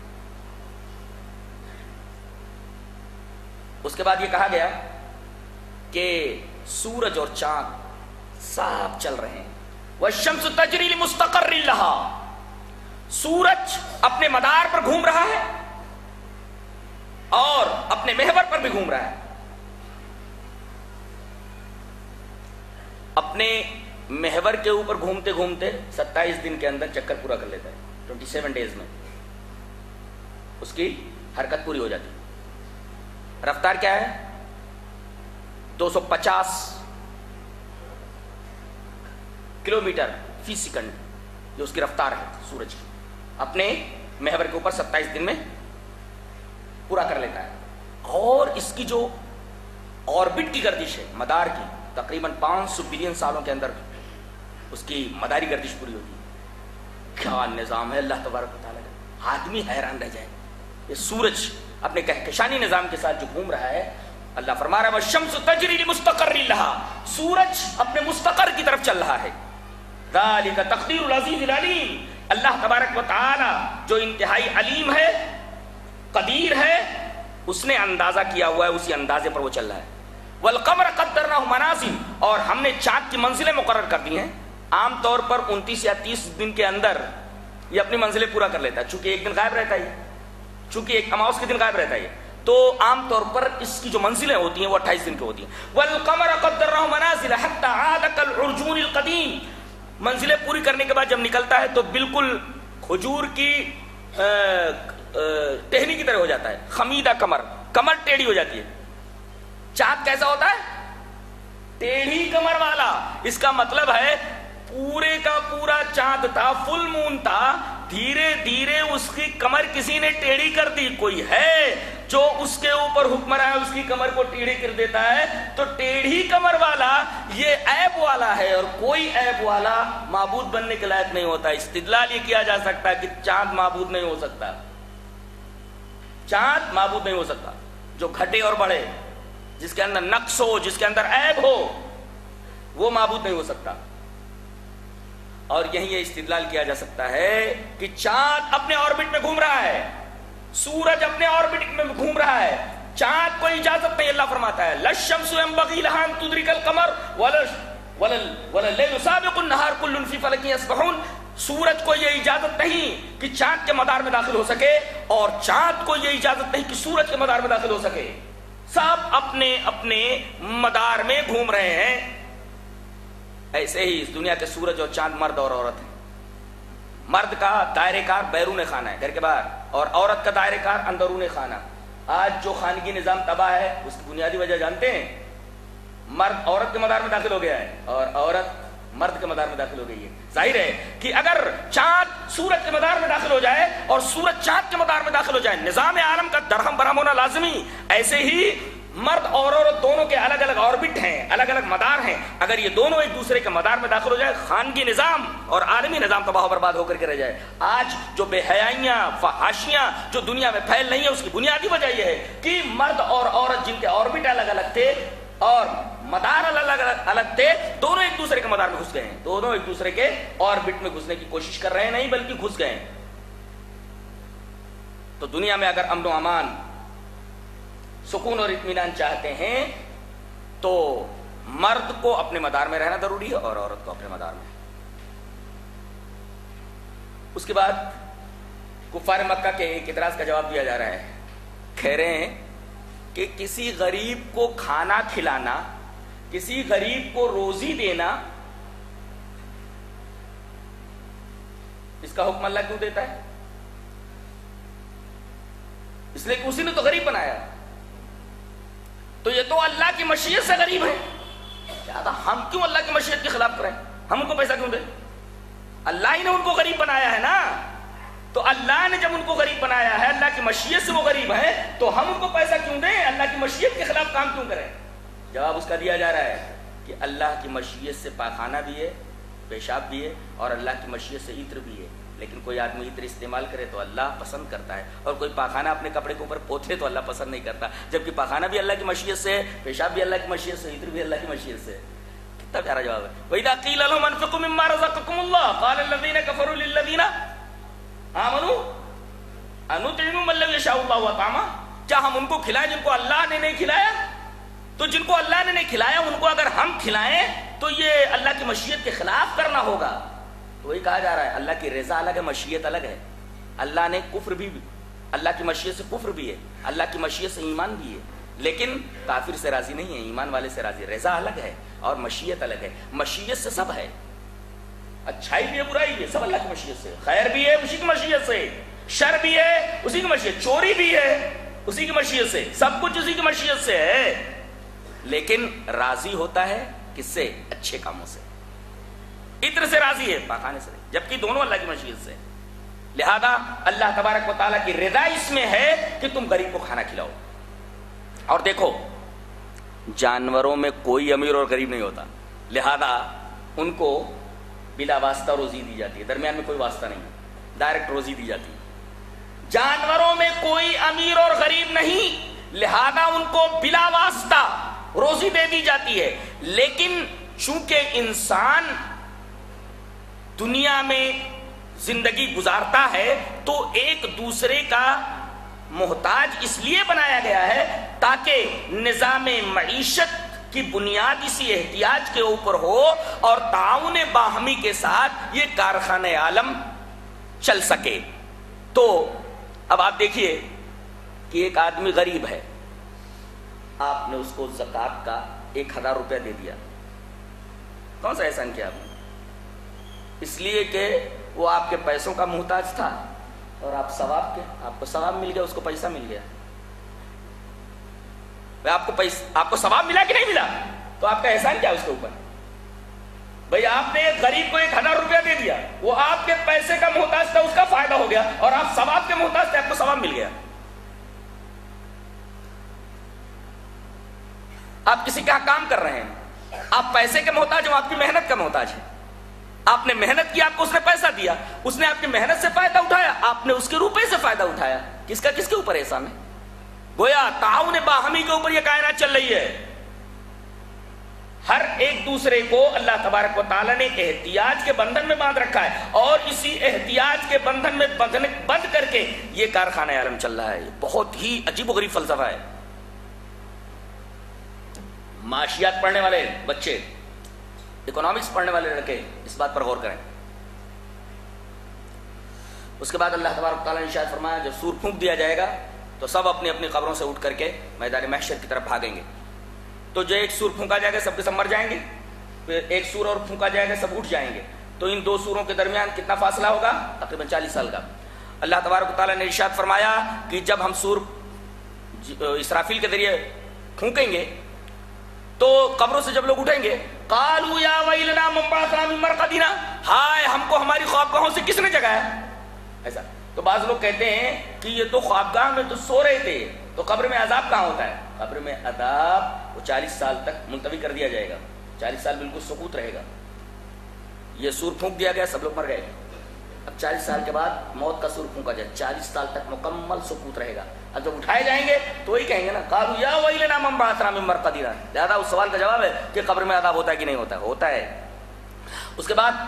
اس کے بعد یہ کہا گیا کہ سورج اور چاند صاف چل رہے ہیں، وَالشَّمْسُ تَجْرِي لِمُسْتَقَرٍّ لَهَا، سورج اپنے مدار پر گھوم رہا ہے اور اپنے محور پر بھی گھوم رہا ہے، اپنے محور کے اوپر گھومتے گھومتے 27 دن کے اندر چکر پورا کر لیتا ہے، 27 ڈیز میں اس کی حرکت پوری ہو جاتی ہے۔ رفتار کیا ہے؟ 250 کلومیٹر فی سیکنڈ جو اس کی رفتار ہے سورج کی، اپنے محور کے اوپر 27 دن میں پورا کر لیتا ہے۔ اور اس کی جو آربٹ کی گردش ہے، مدار کی، تقریباً 500 بلین سالوں کے اندر اس کی مداری گردش پوری ہوتی ہے۔ کیا نظام ہے اللہ تبارک و تعالیٰ کا! آدمی حیران رہ جائے. یہ سورج اپنے کہکشانی نظام کے ساتھ جو گھوم رہا ہے, اللہ فرما رہا ہے والشمس تجری لمستقر لها, سورج اپنے مستقر کی طرف چل رہا ہے. ذالک تقدیر العزیز العلیم, اللہ تبارک و تعالی جو انتہائی علیم ہے, قدیر ہے, اس نے اندازہ کیا ہوا ہے, اسی اندازے پر وہ چل رہا ہے. والقمر قدرناہ منازل, اور ہم نے چاند کی منزلیں مقرر کر دی ہیں. عام طور پر 29 یا 30 دن کے اندر یہ اپنی منزلیں پورا کر لیتا ہے, چونکہ ایک دن غائب رہتا ہے, چونکہ ایک اماوس کے دن غائب رہتا ہے, تو عام طور پر اس کی جو منزلیں ہوتی ہیں وہ 28 دن کی ہوتی ہیں. والقمر قدرناہ منازل حتی عاد کالعرجون القدیم, منزلیں پوری کرنے کے بعد جب نکلتا ہے تو بالکل کھجور کی ٹہنی کی طرح ہو جاتا ہے. خمیدہ کمر, کمر ٹیڑھی ہو جاتی ہے. چاند کیسا ہوتا ہے؟ ٹیڑھی کمر والا. اس کا مطلب ہے پورے کا پورا چاند تھا, فل مون تھا, دھیرے دھیرے اس کی کمر کسی نے ٹیڑھی کر دی. کوئی ہے جو اس کے اوپر حکمراں ہے, اس کی کمر کو ٹیڑھی کر دیتا ہے. تو ٹیڑھی کمر والا یہ عیب والا ہے, اور کوئی عیب والا معبود بننے کے لائق نہیں ہوتا. استدلال یہ کیا جا سکتا ہے کہ چاند معبود نہیں ہو سکتا, چاند معبود نہیں ہو سکتا. جو گھٹے اور بڑھے, جس کے اندر نقص ہو, جس کے اندر عیب ہو, وہ معبود نہیں ہو سکتا. اور یہی یہ استدلال کیا جا سکتا ہے کہ چاند اپنے آربٹ میں گھوم رہا ہے, سورج اپنے آربٹ میں گھوم رہا ہے. چاند کو اجازت نہیں, اللہ فرماتا ہے للشمس ينبغي لها ان تدرك القمر ولا الليل سابق النهار كل في فلك يسبحون. سورج کو یہ اجازت نہیں کہ چاند کے مدار میں داخل ہو سکے, اور چاند کو یہ اجازت نہیں کہ سورج کے مدار میں داخل ہو سکے. سب اپنے اپنے مدار میں گھوم رہے ہیں. ایسے ہی اس دنیا کے سورج اور چاند مرد اور عورت ہیں. مرد کا دائرہ کار بیرون خانہ ہے, گھر کے باہر, اور عورت کا دائرہ کار اندرون خانہ. آج جو خانگی نظام تباہ ہے اس کی بنیادی وجہ جانتے ہیں؟ مرد عورت کے مدار میں داخل ہو گیا ہے, اور عورت مرد کے مدار میں داخل ہو گئی ہے. ظاہر ہے کہ اگر چاند سورج کے مدار میں داخل ہو جائے اور سورج چاند کے مدار میں داخل ہو جائے, نظام عالم کا درہم برہم ہونا لازمی. ایسے ہی مرد اور عورت دونوں کے الگ الگ آربٹ ہیں, الگ الگ مدار ہیں. اگر یہ دونوں ایک دوسرے کے مدار میں داخل ہو جائے, خانگی نظام اور عالمی نظام تباہ و برباد ہو کر کے رہ جائے. آج جو بے حیائیاں, فحاشیاں جو دنیا میں پھیل رہی ہیں, اس کی بنیادی وجہ یہ ہے کہ مرد اور عورت جن کے آربٹ الگ الگ تھے اور مدار الگ الگ تھے, دونوں ایک دوسرے کے مدار میں گھس گئے ہیں. دونوں ایک دوسرے کے آربٹ میں گھسنے کی کوشش کر رہے ہیں, نہیں بلکہ گھس گئے ہیں. تو دنیا میں اگر امن و امان, سکون اور اطمینان چاہتے ہیں تو مرد کو اپنے مدار میں رہنا ضروری ہے اور عورت کو اپنے مدار میں. اس کے بعد کفار مکہ کے ایک اعتراض کا جواب دیا جا رہا ہے. کہہ رہے ہیں کہ کسی غریب کو کھانا کھلانا, کسی غریب کو روزی دینا, اس کا حکم اللہ کیوں دیتا ہے؟ اس لیے کہ اسی نے تو غریب بنایا. تو یہ تو اللہ کی مشیت سے غریب ہے. ہم کیوں اللہ کی مشیت کے خلاف کریں؟ ہم ان کو پیسہ کیوں دیں؟ اللہ ہی نے ان کو غریب بنایا ہے نا. تو اللہ نے جب ان کو غریب بنایا ہے, اللہ کی مشیت سے وہ غریب ہے, تو ہم ان کو پیسہ کیوں دیں؟ اللہ کی مشیت کے خلاف کام کیوں کریں؟ جواب اس کا دیا جا رہا ہے کہ اللہ کی مشیت سے پاخانہ بھی ہے, پیشاب بھی ہے, اور اللہ کی مشیت سے عطر بھی ہے. لیکن کوئی آدمی عطر استعمال کرے تو اللہ پسند کرتا ہے, اور کوئی پاخانہ اپنے کپڑے کے اوپر پوتے تو اللہ پسند نہیں کرتا. جبکہ پاخانہ بھی اللہ کی مشیت سے, پیشاب بھی اللہ کی مشیت سے, عطر بھی اللہ کی مشیت سے. کتنا پیارا جواب ہے. وَإِذَا قِيلَ لَهُمْ أَنفِقُوا مِمَّا رَزَقَكُمُ اللَّهُ قَالَ الَّذِينَ كَفَرُوا لِلَّذِينَ آمَنُوا أَنُطْعِمُ مَن لَّوْ يَشَاءُ اللَّهُ أَطْعَمَهُ, کیا ہم ان کو کھلائیں جن کو اللہ نے نہیں کھلایا؟ تو جن کو اللہ نے نہیں کھلایا ان کو اگر ہم کھلائیں تو یہ اللہ کی مشیت کے خلاف کرنا ہوگا. تو وہی کہا جا رہا ہے اللہ کی رضا الگ ہے, مشیت الگ ہے. اللہ نے کفر بھی, اللہ کی مشیت سے کفر بھی ہے, اللہ کی مشیت سے ایمان بھی ہے, لیکن کافر سے راضی نہیں ہے, ایمان والے سے راضی. رضا الگ ہے اور مشیت الگ ہے. مشیت سے سب ہے, اچھائی بھی ہے, برائی بھی ہے, سب اللہ کی مشیت سے. خیر بھی ہے اسی کی مشیت سے, شر بھی ہے اسی کی مشیت, چوری بھی ہے اسی کی مشیت سے, سب کچھ اسی کی مشیت سے ہے. لیکن راضی ہوتا ہے کس سے؟ اچھے کاموں سے. عطر سے راضی ہے, پاخانے سے, جبکہ دونوں اللہ کی مشیت سے. لہذا اللہ تبارک و تعالیٰ کی رضا اس میں ہے کہ تم غریب کو کھانا کھلاؤ. اور دیکھو جانوروں میں کوئی امیر اور غریب نہیں ہوتا, لہذا ان کو بلا واسطہ روزی دی جاتی ہے, درمیان میں کوئی واسطہ نہیں, ڈائریکٹ روزی دی جاتی ہے. جانوروں میں کوئی امیر اور غریب نہیں، لہذا ان کو بلا واسطہ روزی دے دی جاتی ہے۔ لیکن چونکہ انسان دنیا میں زندگی گزارتا ہے تو ایک دوسرے کا محتاج اس لیے بنایا گیا ہے تاکہ نظام معیشت کی بنیاد اسی احتیاج کے اوپر ہو اور تعاون باہمی کے ساتھ یہ کارخانہ عالم چل سکے۔ تو اب آپ دیکھیے کہ ایک آدمی غریب ہے، آپ نے اس کو زکوٰۃ کا 1000 روپیہ دے دیا، کون سا احسان کیا آپ نے؟ اس لیے کہ وہ آپ کے پیسوں کا محتاج تھا اور آپ ثواب کے، آپ کو ثواب مل گیا، اس کو پیسہ مل گیا۔ آپ کو ثواب ملا کہ نہیں ملا؟ تو آپ کا احسان کیا اس کے اوپر؟ بھئی آپ نے ایک غریب کو 1000 روپیہ دے دیا، وہ آپ کے پیسے کا محتاج تھا، اس کا فائدہ ہو گیا، اور آپ ثواب کے محتاج تھے، آپ کو ثواب مل گیا۔ آپ کسی کا کام کر رہے ہیں، آپ پیسے کے محتاج ہیں، آپ کی محنت کا محتاج ہے۔ آپ نے محنت کی، آپ کو اس نے پیسہ دیا، اس نے آپ کی محنت سے فائدہ اٹھایا، آپ نے اس کے روپے سے فائدہ اٹھایا۔ کس کا کس کے اوپر احسان ہے؟ گویا تعاون باہمی کے اوپر یہ کائنات چل رہی ہے۔ ہر ایک دوسرے کو اللہ تبارک و تعالیٰ نے احتیاج کے بندھن میں باندھ رکھا ہے، اور اسی احتیاج کے بندھن میں بند کر کے یہ کارخانہ عالم چل رہا ہے۔ یہ بہت ہی عجیب و غریب فلسفہ ہے۔ معاشیات پڑھنے والے بچے، اکنامکس پڑھنے والے لڑکے اس بات پر غور کریں۔ اس کے بعد اللہ تبارک و تعالیٰ نے ارشاد فرمایا جب سور پھونک دیا جائے گا تو سب اپنی اپنی قبروں سے اٹھ کر کے میدان محشر کی طرف بھاگیں گے۔ تو جو ایک سور پھونکا جائے گا سب کے سب مر جائیں گے، پھر ایک سور اور پھونکا جائے گا سب اٹھ جائیں گے۔ تو ان دو سوروں کے درمیان کتنا فاصلہ ہوگا؟ تقریباً 40 سال کا۔ اللہ تبارک و تعالیٰ نے ارشاد فرمایا کہ جب ہم سور اسرافیل کے ذریعے پھونکیں گے تو قبروں سے جب لوگ اٹھیں گے، قالوا یا ویلنا من بعثنا من مرقدنا، ہائے ہم کو ہماری خوابگاہوں سے کس نے جگایا؟ ایسا تو بعض لوگ کہتے ہیں کہ یہ تو خوابگاہ میں تو سو رہے تھے، تو قبر میں عذاب کہاں ہوتا ہے؟ قبر میں عذاب وہ 40 سال تک ملتوی کر دیا جائے گا، 40 سال بالکل سکوت رہے گا۔ یہ سور پھونک دیا گیا، سب لوگ مر گئے، اب 40 سال کے بعد موت کا سور پھونکا جائے، 40 سال تک مکمل سکوت رہے گا۔ اب جب اٹھائے جائیں گے تو وہی کہیں گے نا قالوا یا ویلنا من بعثنا من مرقدنا۔ لہذا اس سوال کا جواب ہے کہ قبر میں عذاب ہوتا ہے کہ نہیں ہوتا؟ ہوتا ہے۔ اس کے بعد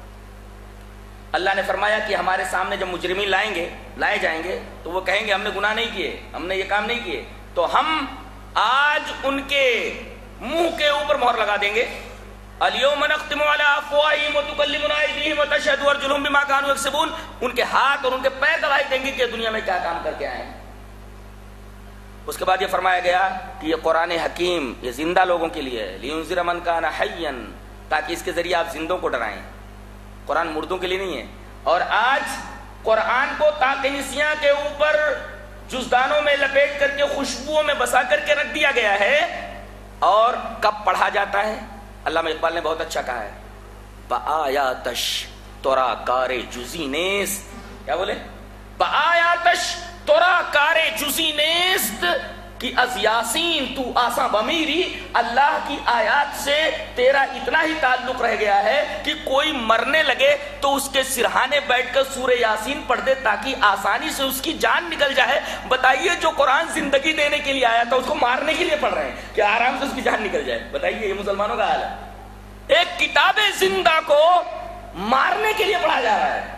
اللہ نے فرمایا کہ ہمارے سامنے جب مجرمین لائے جائیں گے تو وہ کہیں گے ہم نے گناہ نہیں کیے، ہم نے یہ کام نہیں کیے، تو ہم آج ان کے منہ کے اوپر مہر لگا دیں گے۔ الیوم نختم علی افواہہم وتکلمنا ایدیہم وتشہد ارجلہم بما کانوا یکسبون، ان کے ہاتھ اور ان کے پیر گواہی دیں گے کہ دنیا میں کیا کام کر کے آئے ہیں۔ اس کے بعد یہ فرمایا گیا کہ یہ قرآن حکیم یہ زندہ لوگوں کے لیے ہے، لینذر من کان حیا، تاکہ اس کے ذریعے آپ زندوں کو ڈرائیں، قرآن مردوں کے لیے نہیں ہے۔ اور آج قرآن کو تاکنسیاں کے اوپر جزدانوں میں لپیٹ کر کے خوشبوؤں میں بسا کر کے رکھ دیا گیا ہے، اور کب پڑھا جاتا ہے؟ علامہ اقبال نے بہت اچھا کہا ہے، بآیاتش ترا کار جزی نیست، کیا بولے؟ بآیاتش ترا کار جزی نیست کہ از یاسین تو آساں بمیری، اللہ کی آیات سے تیرا اتنا ہی تعلق رہ گیا ہے کہ کوئی مرنے لگے تو اس کے سرہانے بیٹھ کر سورہ یاسین پڑھ دے تاکہ آسانی سے اس کی جان نکل جائے۔ بتائیے جو قرآن زندگی دینے کے لیے آیا تھا اس کو مارنے کے لیے پڑھ رہے ہیں کہ آرام سے اس کی جان نکل جائے؟ بتائیے یہ مسلمانوں کا حال ہے۔ ایک کتاب زندہ کو مارنے کے لیے پڑھا جا رہا ہے۔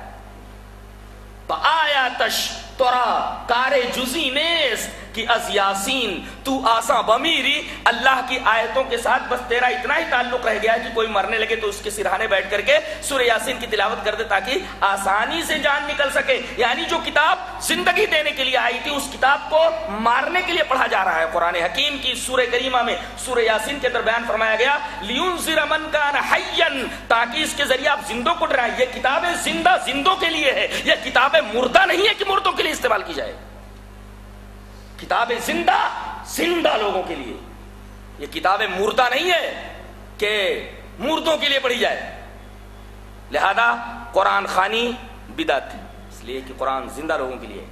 بآیاتش ترا کار جزی نیست کہ از یاسین تو آساں بمیری، اللہ کی آیتوں کے ساتھ بس تیرا اتنا ہی تعلق رہ گیا ہے کہ کوئی مرنے لگے تو اس کے سرہانے بیٹھ کر کے سورہ یاسین کی تلاوت کر دے تاکہ آسانی سے جان نکل سکے۔ یعنی جو کتاب زندگی دینے کے لیے آئی تھی اس کتاب کو مارنے کے لیے پڑھا جا رہا ہے۔ قرآن حکیم کی سورہ کریمہ میں سورہ یاسین کے اندر بیان فرمایا گیا لینذر من کان حیا، تاکہ اس کے ذریعے آپ زندوں کو ڈرائیں۔ یہ کتاب زندہ زندوں کے لیے ہے، یہ کتاب مردہ نہیں ہے کہ مردوں کے لیے استعمال کی جائے۔ کتاب زندہ زندہ لوگوں کے لیے، یہ کتاب مردہ نہیں ہے کہ مردوں کے لیے پڑھی جائے۔ لہذا قرآن خوانی بدعت ہے، اس لیے کہ قرآن زندہ لوگوں کے لیے۔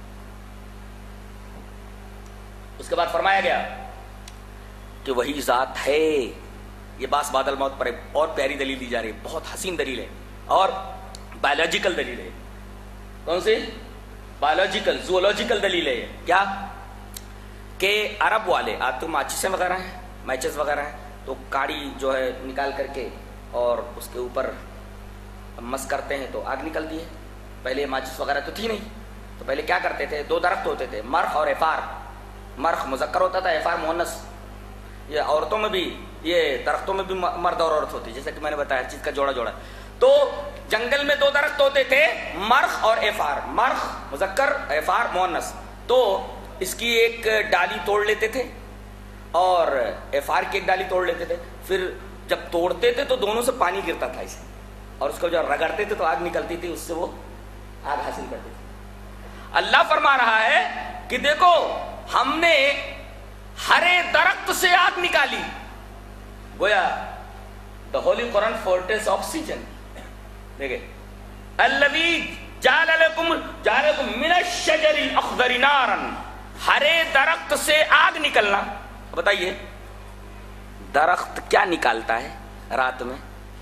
اس کے بعد فرمایا گیا کہ وہی ذات ہے، یہ باس بادل موت پر ایک اور پیاری دلیل دی جا رہی ہے، بہت حسین دلیل ہے اور بایولوجیکل دلیل ہے۔ کون سی؟ बायोलॉजिकल जूलॉजिकल दलील है ये। क्या कि अरब वाले आज तो माचिसें वगैरह हैं, मैचेस वगैरह हैं, तो काड़ी जो है निकाल करके और उसके ऊपर मस करते हैं तो आग निकलती है। पहले माचिस वगैरह तो थी नहीं, तो पहले क्या करते थे, दो दरख्त होते थे, मर्ख और एफार। मर्ख मुजक्कर होता था, एफार मुअन्नस। ये औरतों में भी, ये दरख्तों में भी मर्द और औरत होती है, जैसे कि मैंने बताया, हर चीज का जोड़ा जोड़ा। तो जंगल में दो दरख्त होते थे, मर्ख और एफार। मर्ख मुजक्कर, एफार मुअन्नस। तो इसकी एक डाली तोड़ लेते थे और एफआर की एक डाली तोड़ लेते थे। फिर जब तोड़ते थे तो दोनों से पानी गिरता था इसे, और उसको जब रगड़ते थे तो आग निकलती थी, उससे वो आग हासिल करते थे। अल्लाह फरमा रहा है कि देखो हमने हरे दरख्त से आग निकाली। गोया the holy Quran fortress oxygen. देखे अल्लज़ी जअल लकुम मिनश शजरिल अख़ज़रि नारन, हरे दरख्त से आग निकलना। बताइए दरख्त क्या निकालता है रात में?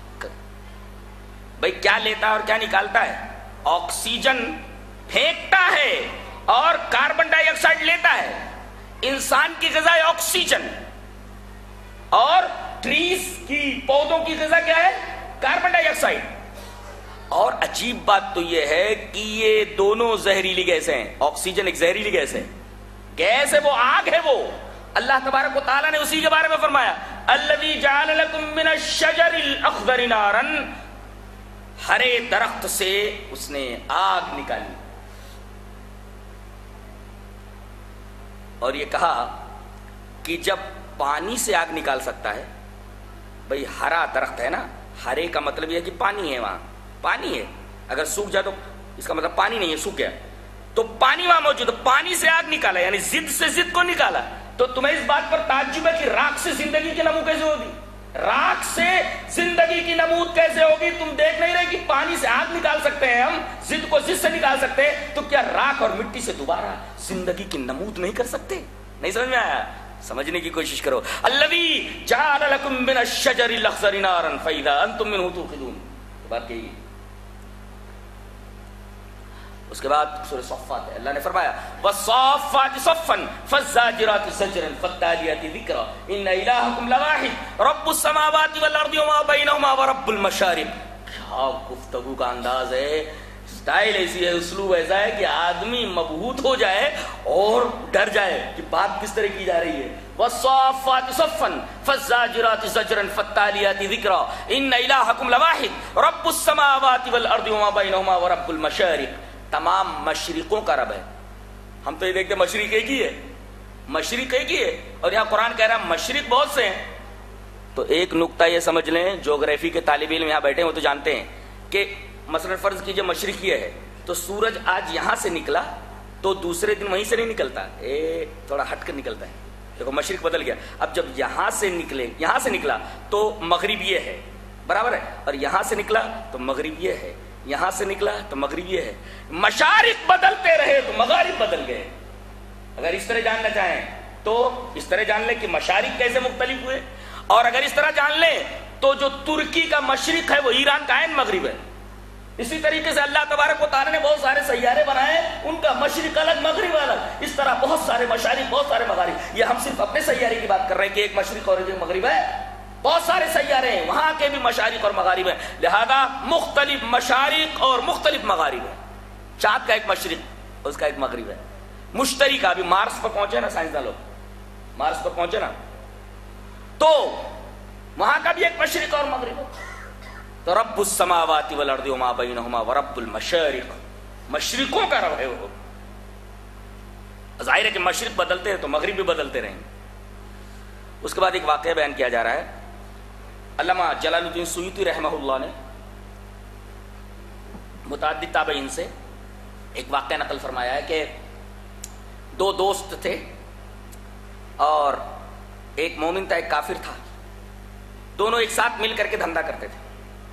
भाई क्या लेता है और क्या निकालता है? ऑक्सीजन फेंकता है और कार्बन डाइऑक्साइड लेता है। इंसान की ग़िज़ा है ऑक्सीजन, और ट्रीज की, पौधों की ग़िज़ा क्या है? Carbon dioxide. और अजीब बात तो यह है कि ये दोनों जहरीली गैस हैं। ऑक्सीजन एक जहरीली गैस है, गैस है, वो आग है। वो अल्लाह तबारक व तआला ने उसी के बारे में फरमाया, अल्लज़ी जअल लकुम मिनश शजरिल अख़ज़रि नारन, हरे दरख्त से उसने आग निकाली। और ये कहा कि जब पानी से आग निकाल सकता है, भाई हरा दरख्त है ना, हरे का मतलब यह है कि पानी है, वहां पानी है। अगर सूख जाए तो इसका मतलब पानी नहीं है, सूख गया, तो पानी वहां मौजूद है, पानी से आग निकाला, यानी जिद से जिद को निकाला। तो तुम्हें इस बात पर ताज्जुब है कि राख से जिंदगी की नमूद कैसे होगी? राख से जिंदगी की नमूद कैसे होगी? तुम देख नहीं रहे कि पानी से आग निकाल सकते हैं हम, जिद को जिद से निकाल सकते हैं, तो क्या राख और मिट्टी से दोबारा जिंदगी की नमूद नहीं कर सकते? नहीं समझ में आया? समझने की कोशिश करो। अल्लज़ी जअल लकुम मिनश शजरिल अख़ज़रि नारन फ़इज़ा अंतुम मिन्हु तूक़िदून। बात यही है। उसके बाद सूरह सफ़्फ़ात है, अल्लाह ने फरमाया वस्साफ़्फ़ाति सफ़्फ़न फ़ज़्ज़ाजिराति ज़ज्रन फ़त्तालियाति ज़िक्रा इन्ना इलाहकुम लवाहिद रब्बुस समावाति वल अर्दि वमा बैनहुमा व रब्बुल मशारिक़। क्या गुफ्तगू का अंदाज है, स्टाइल ऐसी है, उसलूब ऐसा है कि आदमी मबहूत हो जाए और डर जाए कि बात किस तरह की जा रही है। वस्साफ़्फ़ाति सफ़्फ़न फ़ज़्ज़ाजिराति ज़ज्रन फ़त्तालियाति ज़िक्रा इन्ना इलाहकुम लवाहिद रब्बुस समावाति वल अर्दि वमा बैनहुमा व रब्बुल मशारिक़। तमाम मशरिकों का रब है। हम तो ये देखते मशरिक एक ही है, मशरिक एक ही है, और यहाँ कुरान कह रहा है मशरिक बहुत से हैं। तो एक नुक्ता ये समझ लें, ज्योग्राफी के तालिब इल्म यहाँ बैठे हैं वो तो जानते हैं कि मसलन फर्ज कीजिए मशरिक ये है, तो सूरज आज यहाँ से निकला तो दूसरे दिन वहीं से नहीं निकलता, थोड़ा हटकर निकलता है। देखो मशरिक बदल गया। अब जब यहाँ से निकला तो मगरिब ये है, बराबर है, और यहाँ से निकला तो मगरिब ये है, यहां से निकला तो मगरिब ये है। मशारिक बदलते रहे तो मगारिब बदल गए। अगर इस तरह जानना चाहें तो इस तरह जान ले कि मशारिक कैसे मुख्तलिफ हुए, और अगर इस तरह जान ले तो जो तुर्की का मशरिक है वो ईरान का ऐन मगरिब है। इसी तरीके से अल्लाह तबारक व तआला ने बहुत सारे सैयारे बनाए, उनका मशरिक अलग मगरिब अलग। इस तरह बहुत सारे मशारिक, बहुत सारे मगारिब। ये हम सिर्फ अपने सैयारे की बात कर रहे हैं कि एक मशरिक और एक मगरिब है। बहुत सारे सैयारे हैं, वहां के भी मशारिक और मगारिब हैं, लिहाजा मुख्तलिफ मशारिक और मुख्तलिफ मगारिब है। चांद का एक मशरिक, उसका एक मगरिब है। मुश्तरी का, अभी मार्स पर पहुंचे ना साइंसदान लोग, मार्स पर पहुंचे ना, तो वहां का भी एक मशरिक और मगरिब है। तो रब्बुस समावाति वल अर्दि वमा बैनहुमा व रब्बुल मशारिक, मशरिकों का रब है वो। जाहिर है कि मशरिक बदलते हैं तो मगरिब भी बदलते रहेंगे। उसके बाद एक वाकया बयान किया जा रहा है। अल्लामा जलालुद्दीन सुयूती रहमहुल्लाह ने मुतअद्दिद ताबईन से एक वाकया नकल फरमाया है कि दो दोस्त थे और एक मोमिन था, एक काफिर था। दोनों एक साथ मिल करके धंधा करते थे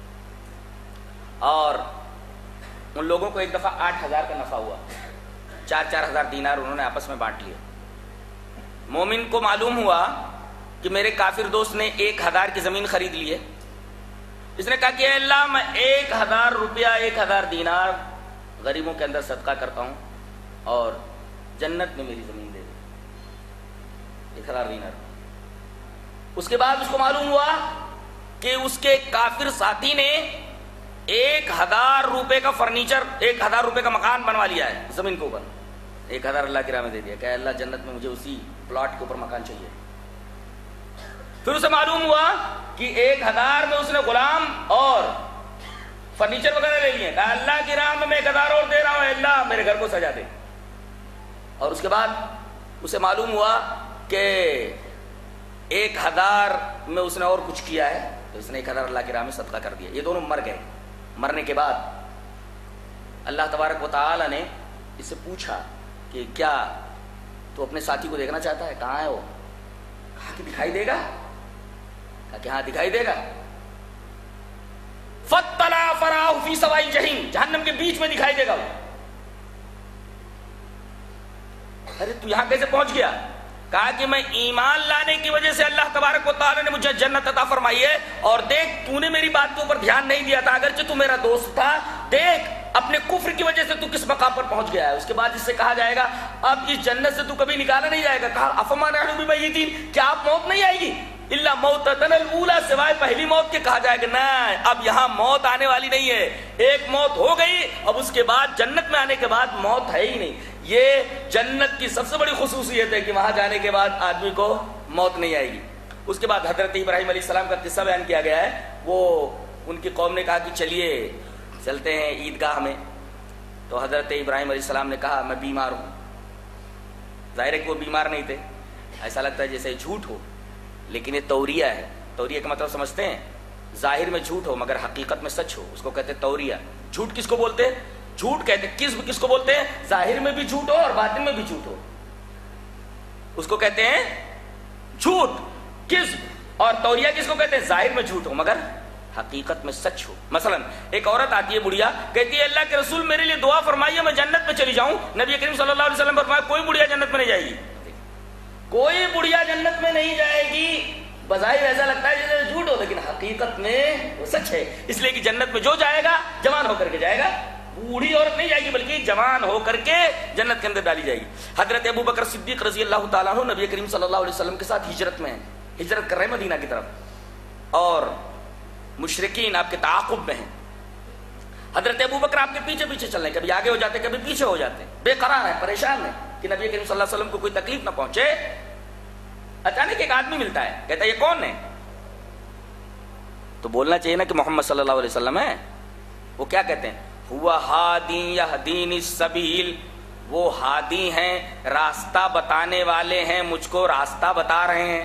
और उन लोगों को एक दफा 8,000 का नफा हुआ। 4-4 हजार दीनार उन्होंने आपस में बांट लिए। मोमिन को मालूम हुआ कि मेरे काफिर दोस्त ने 1,000 की जमीन खरीद ली है। इसने कहा कि अल्लाह मैं 1,000 रुपया, 1,000 दीनार गरीबों के अंदर सदका करता हूं, اور جنت میں میری زمین دے دے، 1000 دینار۔ اس کے بعد اس کو معلوم ہوا کہ اس کے کافر ساتھی نے 1000 روپے کا فرنیچر، 1000 روپے کا مکان بنوا لیا ہے زمین کے اوپر، 1000 اللہ کی راہ میں دے دیا کہ اللہ جنت میں مجھے اسی پلاٹ کے اوپر مکان چاہیے۔ پھر اسے معلوم ہوا کہ 1000 میں اس نے غلام اور فرنیچر وغیرہ لے لیے، کہا اللہ کی راہ میں 1000 اور دے رہا ہوں، اللہ میرے گھر کو سجا دے۔ اور اس کے بعد اسے معلوم ہوا کہ 1000 میں اس نے اور کچھ کیا ہے، تو اس نے 1000 اللہ کی راہ میں صدقہ کر دیا۔ یہ دونوں مر گئے۔ مرنے کے بعد اللہ تبارک و تعالی نے اس سے پوچھا کہ کیا تو اپنے ساتھی کو دیکھنا چاہتا ہے؟ کہاں ہے وہ؟ کہا کہ دکھائی دے گا، کہا کہ ہاں دکھائی دے گا۔ فَاطَّلَعَ فَرَآهُ فِي سَوَاءِ الْجَحِيمِ، جہنم کے بیچ میں دکھائی دے گا وہ۔ ارے تو یہاں کیسے پہنچ گیا؟ کہا کہ میں ایمان لانے کی وجہ سے اللہ تبارک و تعالی نے مجھے جنت عطا فرمائی ہے، اور دیکھ تو نے میری بات کے اوپر دھیان نہیں دیا تھا، اگرچہ تو میرا دوست تھا، دیکھ اپنے کفر کی وجہ سے تو کس مقام پر پہنچ گیا ہے۔ اس کے بعد اس سے کہا جائے گا اب اس جنت سے تو کبھی نکالا نہیں جائے گا۔ کہا افما نحن بمیتین، کیا آپ موت نہیں آئے گی؟ الا موتتنا الاولی، سوائے پہلی موت کے۔ کہا جائے گا نہ، اب یہاں موت آنے والی نہیں ہے، ایک موت ہو گئی، اب اس کے بعد جنت میں آنے کے بعد موت ہے ہی نہیں۔ یہ جنت کی سب سے بڑی خصوصیت ہے کہ وہاں جانے کے بعد آدمی کو موت نہیں آئے گی۔ اس کے بعد حضرت ابراہیم علیہ السلام کا قصہ بیان کیا گیا ہے۔ وہ ان کی قوم نے کہا کہ چلیے چلتے ہیں عیدگاہ میں، تو حضرت ابراہیم علیہ السلام نے کہا میں بیمار ہوں۔ ظاہر ہے کہ وہ بیمار نہیں تھے، ایسا لگتا ہے جیسے جھوٹ ہو، لیکن یہ توریہ ہے۔ توریہ کا مطلب سمجھتے ہیں؟ ظاہر میں جھوٹ ہو مگر حقیقت میں سچ ہو، اس کو کہتے ہیں توریہ۔ جھوٹ کس کو بولتے ہیں؟ جھوٹ کہتے ہیں۔ کذب کس کو بولتے ہیں؟ ظاہر میں بھی جھوٹ ہو اور باطن میں بھی جھوٹ ہو، اس کو کہتے ہیں جھوٹ، کذب۔ اور توریہ کس کو کہتے ہیں؟ ظاہر میں جھوٹ ہو مگر حقیقت میں سچ ہو۔ مثلا ایک عورت آتی ہے بڑھیا، کہتی ہے اللہ کے رسول میرے لیے دعا فرمائیے میں جنت میں چلی جاؤں۔ نبی کریم صلی اللہ علیہ وسلم فرمایا کوئی بڑھیا جنت میں نہیں جائے گی، کوئی بڑھیا جنت میں نہیں جائے گی۔ بظاہر ایسا لگتا ہے جیسے جھوٹ ہو، لیکن حقیقت میں وہ سچ ہے، اس لیے کہ جنت میں جو جائے گا جوان ہو کر کے جائے گا، بوڑھی عورت نہیں جائے گی بلکہ جوان ہو کر کے جنت کے اندر ڈالی جائے گی۔ حضرت ابو بکر صدیق رضی اللہ تعالیٰ عنہ نبی کریم صلی اللہ علیہ وسلم کے ساتھ ہجرت میں ہیں، ہجرت کر رہے ہیں مدینہ کی طرف، اور مشرکین آپ کے تعاقب میں ہیں۔ حضرت ابو بکر آپ کے پیچھے پیچھے چل رہے ہیں، کبھی آگے ہو جاتے کبھی پیچھے ہو جاتے، بے قرار ہیں، پریشان ہیں کہ نبی کریم صلی اللہ علیہ وسلم کو کوئی تکلیف نہ پہنچے۔ اچانک ایک آدمی ملتا ہے، کہتا ہے یہ کون ہے؟ تو بولنا چاہیے نا کہ محمد صلی اللہ علیہ وسلم ہے۔ وہ کیا کہتے ہیں؟ ہوا ہادی یہدینی السبیل، وہ ہادی ہیں، راستہ بتانے والے ہیں، مجھ کو راستہ بتا رہے ہیں۔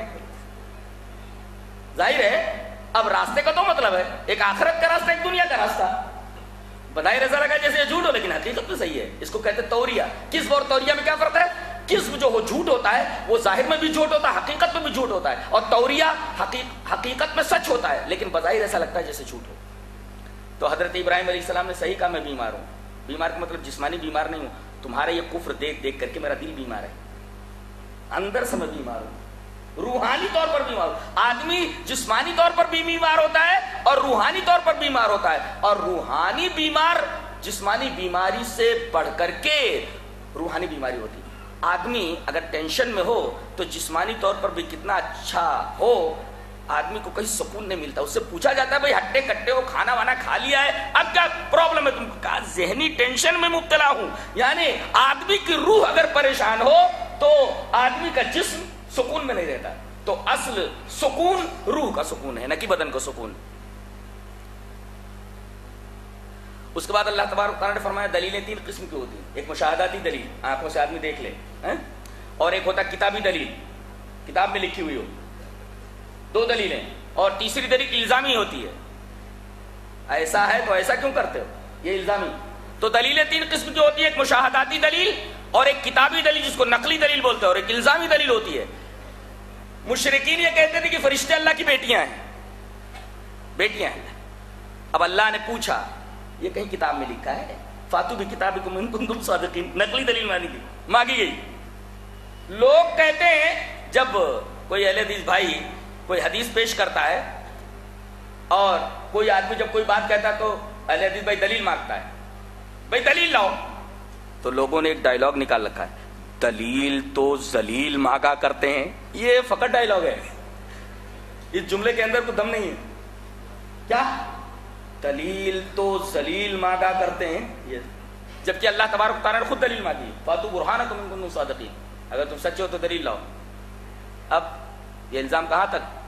ظاہر ہے اب راستے کا تو مطلب ہے ایک آخرت کا راستہ، ایک دنیا کا راستہ۔ بظاہر ایسا لگا جیسے جھوٹ ہو لیکن حقیقت میں صحیح ہے، اس کو کہتے ہیں توریہ۔ کذب اور توریہ میں کیا فرق ہے؟ کذب جو ہو جھوٹ ہوتا ہے وہ ظاہر میں بھی جھوٹ ہوتا ہے، حقیقت میں بھی جھوٹ ہوتا ہے، اور توریہ حقیقت میں سچ ہوتا ہے لیکن بظاہر ایسا لگتا ہے جیسے جھوٹ ہو۔ تو حضرت ابراہیم علیہ السلام نے صحیح کہا میں بیمار ہوں۔ بیمار کا مطلب جسمانی بیمار نہیں ہوں، تمہارا یہ کفر دیکھ دیکھ کر کے میرا دل بیمار ہے، اندر سے میں بیمار ہوں، روحانی طور پر بیمار ہوں۔ آدمی جسمانی طور پر بھی بیمار ہوتا ہے اور روحانی طور پر بیمار ہوتا ہے، اور روحانی بیمار جسمانی بیماری سے بڑھ کر کے روحانی بیماری ہوتی ہے۔ آدمی اگر ٹینشن میں ہو تو جسمانی طور پر بھی کتنا اچھا ہو، آدمی کو کہیں سکون نہیں ملتا۔ اس سے پوچھا جاتا ہے بھائی ہٹے کٹے ہو، کھانا وانا کھا لیا ہے، اب کیا پرابلم ہے تم کو؟ کہا ذہنی ٹینشن میں مبتلا ہوں۔ یعنی آدمی کی روح اگر پریشان ہو تو آدمی کا جسم سکون میں نہیں رہتا۔ تو اصل سکون روح کا سکون ہے، نہ کہ بدن کا سکون۔ اس کے بعد اللہ تبارک تعالیٰ نے فرمایا دلیلیں 3 قسم کی ہوتی ہیں، ایک مشاہداتی دلیل، آنکھوں سے آدمی دیکھ لے، اور ایک ہوتا ہے کتابی دلیل، کتاب میں لکھی ہوئی ہو، 2 دلیلیں، اور تیسری دلیل الزامی ہوتی ہے، ایسا ہے تو ایسا کیوں کرتے ہو، یہ الزامی۔ تو دلیلیں 3 قسم کی ہوتی ہیں، ایک مشاہداتی دلیل اور ایک کتابی دلیل جس کو نقلی دلیل بولتے ہیں، اور ایک الزامی دلیل ہوتی ہے۔ مشرکین یہ کہتے تھے کہ فرشتے اللہ کی بیٹیاں ہیں، بیٹیاں ہیں۔ اب اللہ نے پوچھا یہ کہیں کتاب میں لکھا ہے؟ فاتو بھی کتابکم ان کنتم صادقین، نقلی دلیل مانگی گئی۔ لوگ کہتے ہیں جب کوئی اہل حدیث بھائی کوئی حدیث پیش کرتا ہے اور کوئی آدمی جب کوئی بات کہتا ہے تو اہل حدیث بھائی دلیل مانگتا ہے، بھائی دلیل لاؤ، تو لوگوں نے ایک ڈائلاگ نکال رکھا ہے، دلیل تو ذلیل مانگا کرتے ہیں. یہ فقط ڈائلاگ ہے، اس جملے کے اندر کوئی دم نہیں ہے. کیا دلیل تو ذلیل مانگا کرتے ہیں، یہ جبکہ اللہ تبارک و تعالیٰ نے خود دلیل مانگی، فاتو برہانکم ان کنتم صادقین، اگر تم سچے ہو تو دلیل لاؤ. اب یہ الزام کہاں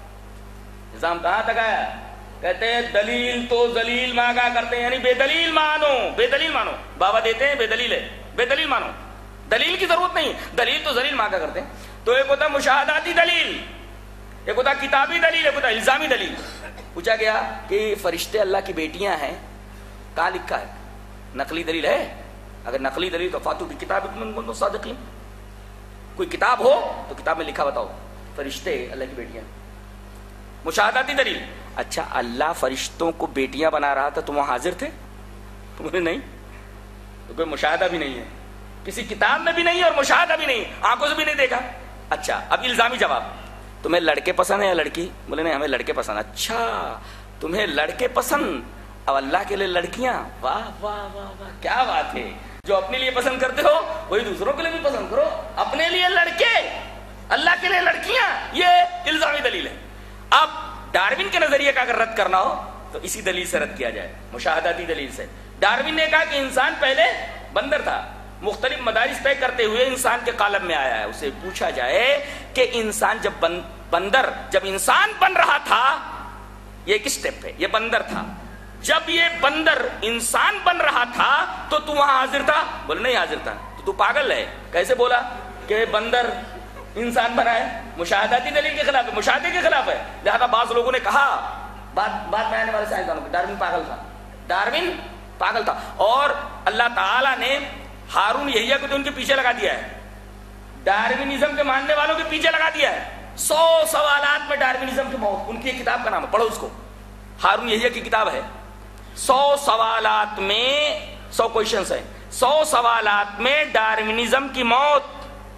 تک آیا؟ کہتے ہیں دلیل تو ذلیل مانگا کرتے ہیں، یعنی بے دلیل مانو. بابا دیتے ہیں بے دلیل ہے، بے دلیل مانو، دلیل کی ضرورت نہیں، دلیل تو ذلیل مانگا کرتے ہیں. تو ایک ہوتا مشاہداتی دلیل، ایک ہوتا کتابی دلیل، ایک ہوتا الزامی دلیل. پوچھا گیا کہ فرشتے اللہ کی بیٹیاں ہیں، کہاں لکھا ہے؟ نقلی دلیل ہے؟ اگر نقلی دلیل تو فاتو بکتابکم ان کنتم صادقین، کوئی کتاب ہو تو کتاب میں لکھا بتاؤ فرشتے اللہ کی بیٹیاں. مشاہداتی دلیل، اچھا اللہ فرشتوں کو بیٹیاں بنا رہا تھا، تم وہاں حاضر تھے؟ تمہیں نہیں، تو کوئی مشاہدہ بھی نہیں ہے، کسی کتاب میں بھی نہیں ہے اور مشاہدہ بھی نہیں، آنکھوں سے بھی نہیں دیکھا. اچھا اب الزامی جواب، تمہیں لڑکے پسند ہیں یا لڑکی؟ بولے نہیں ہمیں لڑکے پسند. اچھا تمہیں لڑکے پسند، اب اللہ کے لیے لڑکیاں؟ واہ واہ واہ واہ کیا بات ہے، جو اپنے لیے پسند کرتے ہو وہی دوسروں کے لیے بھی پسند کرو. اپنے لیے لڑکے، اللہ کے لیے لڑکیاں، یہ الزامی دلیل ہے. اب ڈارون کے نظریے کا اگر رد کرنا ہو تو اسی دلیل سے رد کیا جائے، مشاہداتی دلیل سے. ڈارون نے کہا کہ انسان پہلے بندر تھا، مختلف مدارس طے کرتے ہوئے انسان کے قالب میں آیا ہے. اسے پوچھا جائے کہ انسان جب انسان بن رہا تھا، یہ ایک اسٹیپ ہے، یہ بندر تھا، جب یہ بندر انسان بن رہا تھا تو تو وہاں حاضر تھا؟ بولے نہیں حاضر تھا. تو پاگل ہے، کیسے بولا کہ بندر انسان بنا ہے؟ مشاہداتی دلیل کے خلاف ہے، مشاہدے کے خلاف ہے. لہذا بعض لوگوں نے کہا، بعد میں آنے والے سائنسدانوں کو، ڈارون پاگل تھا. اور اللہ تعالیٰ نے ہارون یحییٰ کو تو ان کے پیچھے لگا دیا ہے، ڈارونزم کے ماننے والوں کے پیچھے لگا دیا ہے. 100 سوالات میں ڈارونزم کے موت، ان کی کتاب کا نام ہے، پڑھو اس کو، ہارون یحییٰ کی کتاب ہے. 100 سوالات میں 100 کوئسچنز ہیں، 100 سوالات میں ڈارونزم کی موت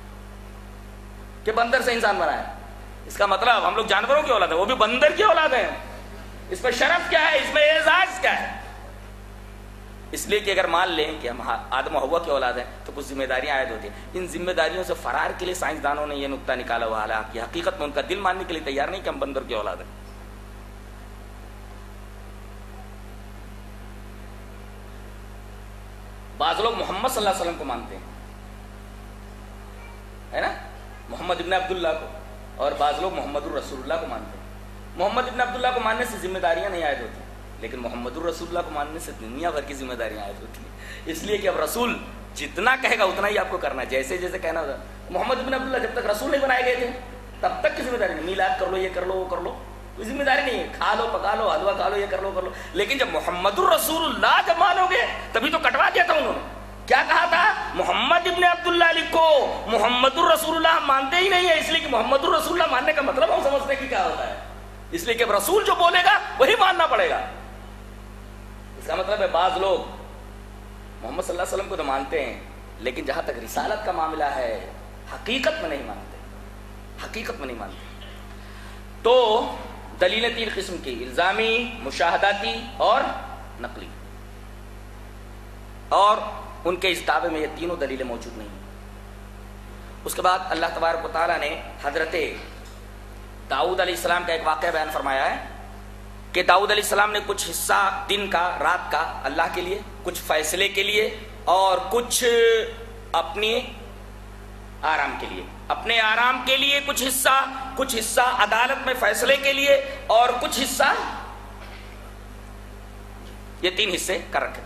کہ بندر سے انسان بنا ہے. اس کا مطلب ہم لوگ جانوروں کی اولاد ہیں، وہ بھی بندر کی اولاد ہیں. اس میں شرف کیا ہے، اس میں اعزاز کیا ہے؟ اس لیے کہ اگر مان لیں کہ ہم آدم و حوا کی اولاد ہیں تو کچھ ذمہ داریاں عائد ہوتی ہیں. ان ذمہ داریوں سے فرار کے لیے سائنسدانوں نے یہ نقطہ نکالا ہوا ہے کہ حقیقت میں ان کا دل ماننے کے لیے تیار نہیں کہ ہم بندر کی اولاد ہیں. بعض لوگ محمد صلی اللہ علیہ وسلم کو مانتے ہیں، ہے نا، محمد ابن عبداللہ کو، اور بعض لوگ محمد الرسول اللہ کو مانتے ہیں. محمد ابن عبداللہ کو ماننے سے ذمہ داریاں نہیں عائد ہوتی، لیکن محمد الرسول اللہ کو ماننے سے دنیا بھر کی ذمہ داریاں عائد ہوتی ہیں. اس لیے کہ اب رسول جتنا کہے گا اتنا ہی آپ کو کرنا ہے، جیسے جیسے کہنا ہوگا. محمد ابن عبداللہ جب تک رسول نہیں بنائے گئے تھے تب تک کی ذمہ داری نہیں، میلاد کر لو، یہ کر لو، وہ کر لو، کوئی ذمہ داری نہیں ہے، کھا لو، پکا لو، حلوہ کھا لو، یہ کر لو. لیکن جب محمد الرسول اللہ جب مانو گے تبھی تو کٹوا دیا تھا انہوں نے. کیا کہا تھا؟ محمد ابن عبداللہ لکھو، محمد الرسول اللہ ہم مانتے ہی نہیں ہے، اس لیے کہ محمد الرسول اللہ ماننے کا مطلب ہم سمجھتے کہ کیا ہوتا ہے، اس لیے کہ اب رسول جو بولے گا وہی ماننا پڑے گا. اس کا مطلب ہے بعض لوگ محمد صلی اللہ علیہ وسلم کو تو مانتے ہیں لیکن جہاں تک رسالت کا معاملہ ہے حقیقت میں نہیں مانتے، حقیقت میں نہیں مانتے. تو دلیلیں 3 قسم کی، الزامی، مشاہداتی اور نقلی، اور ان کے اس دعوے میں یہ تینوں دلیلیں موجود نہیں ہیں. اس کے بعد اللہ تبارک و تعالیٰ نے حضرت داؤد علیہ السلام کا ایک واقعہ بیان فرمایا ہے کہ داؤد علیہ السلام نے کچھ حصہ دن کا، رات کا اللہ کے لیے، کچھ فیصلے کے لیے اور کچھ اپنے آرام کے لیے، اپنے آرام کے لیے کچھ حصہ عدالت میں فیصلے کے لیے اور کچھ حصہ، یہ 3 حصے کر رکھے تھے.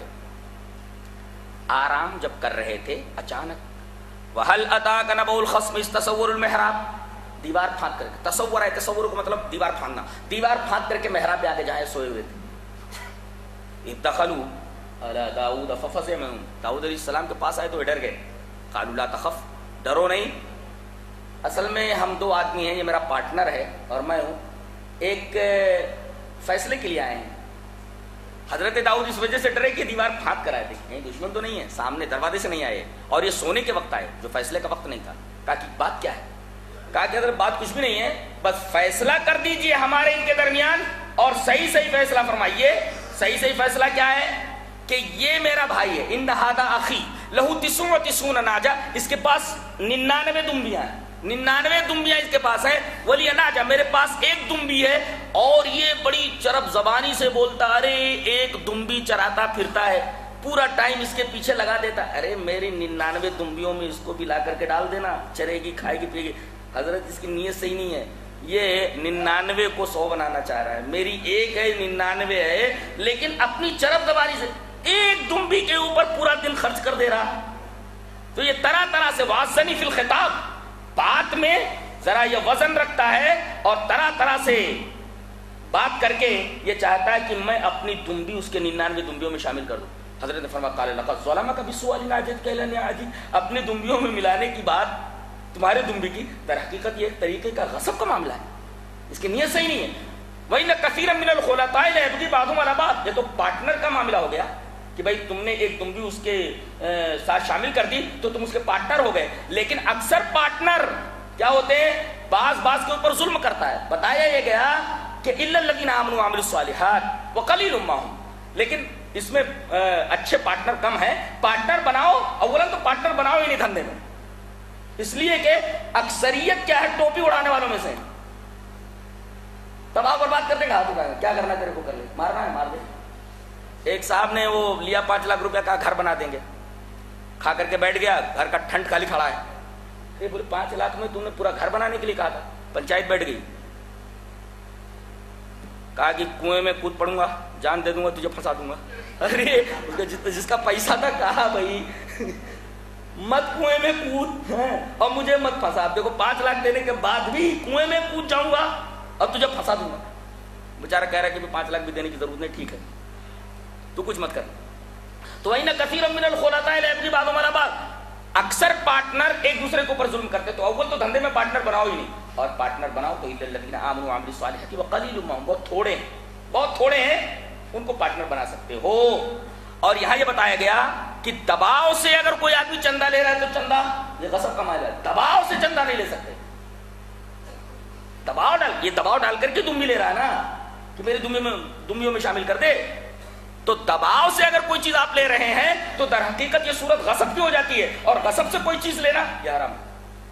آرام جب کر رہے تھے اچانک وَهَلْ أَتَاكَ نَبَأُ الْخَصْمِ إِذْ تَسَوَّرُوا الْمِحْرَابَ، دیوار پھاند کر کے، تصور ہے، تصور کو مطلب دیوار پھاندنا، دیوار پھاند کر کے محراب پہ آ کے جہاں سوئے ہوئے تھے. اِذْ دَخَلُوا عَلَىٰ دَاوُودَ فَفَزِعَ مِنْهُمْ، داؤد علیہ السلام کے پاس آئے تو وہ ڈر گئے. قَالُوا لَا تَخَفْ، ڈرو نہیں، اصل میں ہم 2 آدمی ہیں، یہ میرا پارٹنر ہے اور میں ہوں، ایک فیصلے کے لیے آئے ہیں. حضرت داؤد اس وجہ سے ڈرے کہ دیوار پھاند کر آئے تھے، کہیں دشمن تو نہیں ہے، سامنے دروازے سے نہیں آئے اور یہ سونے کے وقت آئے جو فیصلے کا وقت نہیں تھا. کہا کہ بات کیا ہے؟ کہا کہ حضرت بات کچھ بھی نہیں ہے، بس فیصلہ کر دیجئے ہمارے ان کے درمیان اور صحیح صحیح فیصلہ فرمائیے. صحیح صحیح فیصلہ کیا ہے کہ یہ میرا بھائی ہے، ان ھذا اخی، لہو 99 ناجا، اس کے پاس 99 دمبیاں ہیں، 99 دمبیاں اس کے پاس ہیں، ولی ناجا، میرے پاس ایک دمبی ہے، اور یہ بڑی چرب زبانی سے بولتا، ارے ایک دمبی چراتا پھرتا ہے، پورا ٹائم اس کے پیچھے لگا دیتا، ارے میری 99 دمبیوں میں اس کو بھی لا کر کے ڈال دینا، چرے گی کھائے گی پیے گی۔ حضرت اس کی نیت صحیح نہیں ہے، یہ 99 کو 100 بنانا چاہ رہا ہے، میری ایک ہے 99 ہے، لیکن اپنی چرب زبانی سے ایک دمبی کے اوپر پورا دن خرچ کر دے رہا۔ تو یہ طرح طرح سے وازنی فی الخطاب، بات میں ذرا یہ وزن رکھتا ہے، اور طرح طرح سے بات کر کے یہ چاہتا ہے کہ میں اپنی دمبی اس کے 99 دمبیوں میں شامل کر دوں۔ حضرت نے فرمایا قال لقد ظلمک بسؤال ناجتک الی نعاجک، اپنی دمبیوں میں ملانے کی بات تمہارے دمبی کی، در حقیقت یہ ایک طریقے کا غصب کا معاملہ ہے، اس کی نیت صحیح نہیں ہے۔ وَإِنَّ كَثِيرًا مِنَ الْخُلَطَاءِ لَيَبْغِي بَعْضُهُمْ عَلَى بَعْضٍ، یہ تو پارٹنر کا معاملہ ہو گیا کہ بھائی تم نے ایک دمبی اس کے ساتھ شامل کر دی تو تم اس کے پارٹنر ہو گئے، لیکن اکثر پارٹنر کیا ہوتے ہیں، بعض کے اوپر ظلم کرتا ہے۔ بتایا یہ گیا کہ إِلَّا الَّذِينَ آمَنُوا وَعَمِلُوا الصَّالِحَاتِ وَقَلِيلٌ مَّا هُمْ، لیکن اس میں اچھے پارٹنر کم ہیں۔ پارٹنر بناؤ، اولا تو پارٹنر بناؤ ہی نہیں دھندے میں، اس لیے کہ اکثریت کیا ہے، ٹوپی اڑانے والوں میں سے، تباہ برباد کر دے گا، ہاتھ اٹھائے گا، کیا کرنا تیرے کو کر لے، مارنا ہے مار دے۔ ایک صاحب نے وہ لیا 5 لاکھ روپیہ کا، گھر بنا دیں گے، کھا کر کے بیٹھ گیا، گھر کا ٹھنڈ خالی کھڑا ہے، یہ بولے 5 لاکھ میں تم نے پورا گھر بنانے کے لیے کہا تھا، پنچایت بیٹھ گئی، کہا کہ کنویں میں کود پڑوں گا، جان دے دوں گا، تجھے پھنسا دوں گا۔ ارے جس کا پیسہ تھا کہا بھائی مت کنویں میں کود اور مجھے مت پھنسا، دیکھو 5 لاکھ دینے کے بعد بھی کنویں میں کود جاؤں گا اور تجھے پھنسا دوں گا۔ بیچارہ کہہ رہا ہے کہ 5 لاکھ بھی دینے کی ضرورت نہیں، ٹھیک ہے تو کچھ مت کر۔ تو وَإِنَّ كَثِيرًا مِنَ الْخُلَطَاءِ لَيَبْغِي بَعْضُهُمْ عَلَى بَعْضٍ، اکثر پارٹنر ایک دوسرے کے اوپر ظلم کرتے، تو اول تو دھندے میں پارٹنر بناؤ ہی نہیں، اور پارٹنر بناؤ تو إِلَّا الَّذِينَ آمَنُوا وَعَمِلُوا الصَّالِحَاتِ وَقَلِيلٌ مَّا هُمْ، بہت تھوڑے ہیں ان کو پارٹنر بنا سکتے ہو۔ اور یہاں یہ بتایا گیا کہ دباؤ سے اگر کوئی آدمی چندہ لے رہا ہے تو چندہ یہ غصب کا معاملہ ہے، دباؤ سے چندہ نہیں لے سکتے، دباؤ ڈال کر کے دمبی لے رہا ہے نا کہ میری دمبیوں میں شامل کر دے، تو دباؤ سے اگر کوئی چیز آپ لے رہے ہیں تو در حقیقت یہ صورت غصب کی ہو جاتی ہے، اور غصب سے کوئی چیز لینا یہ حرام ہے۔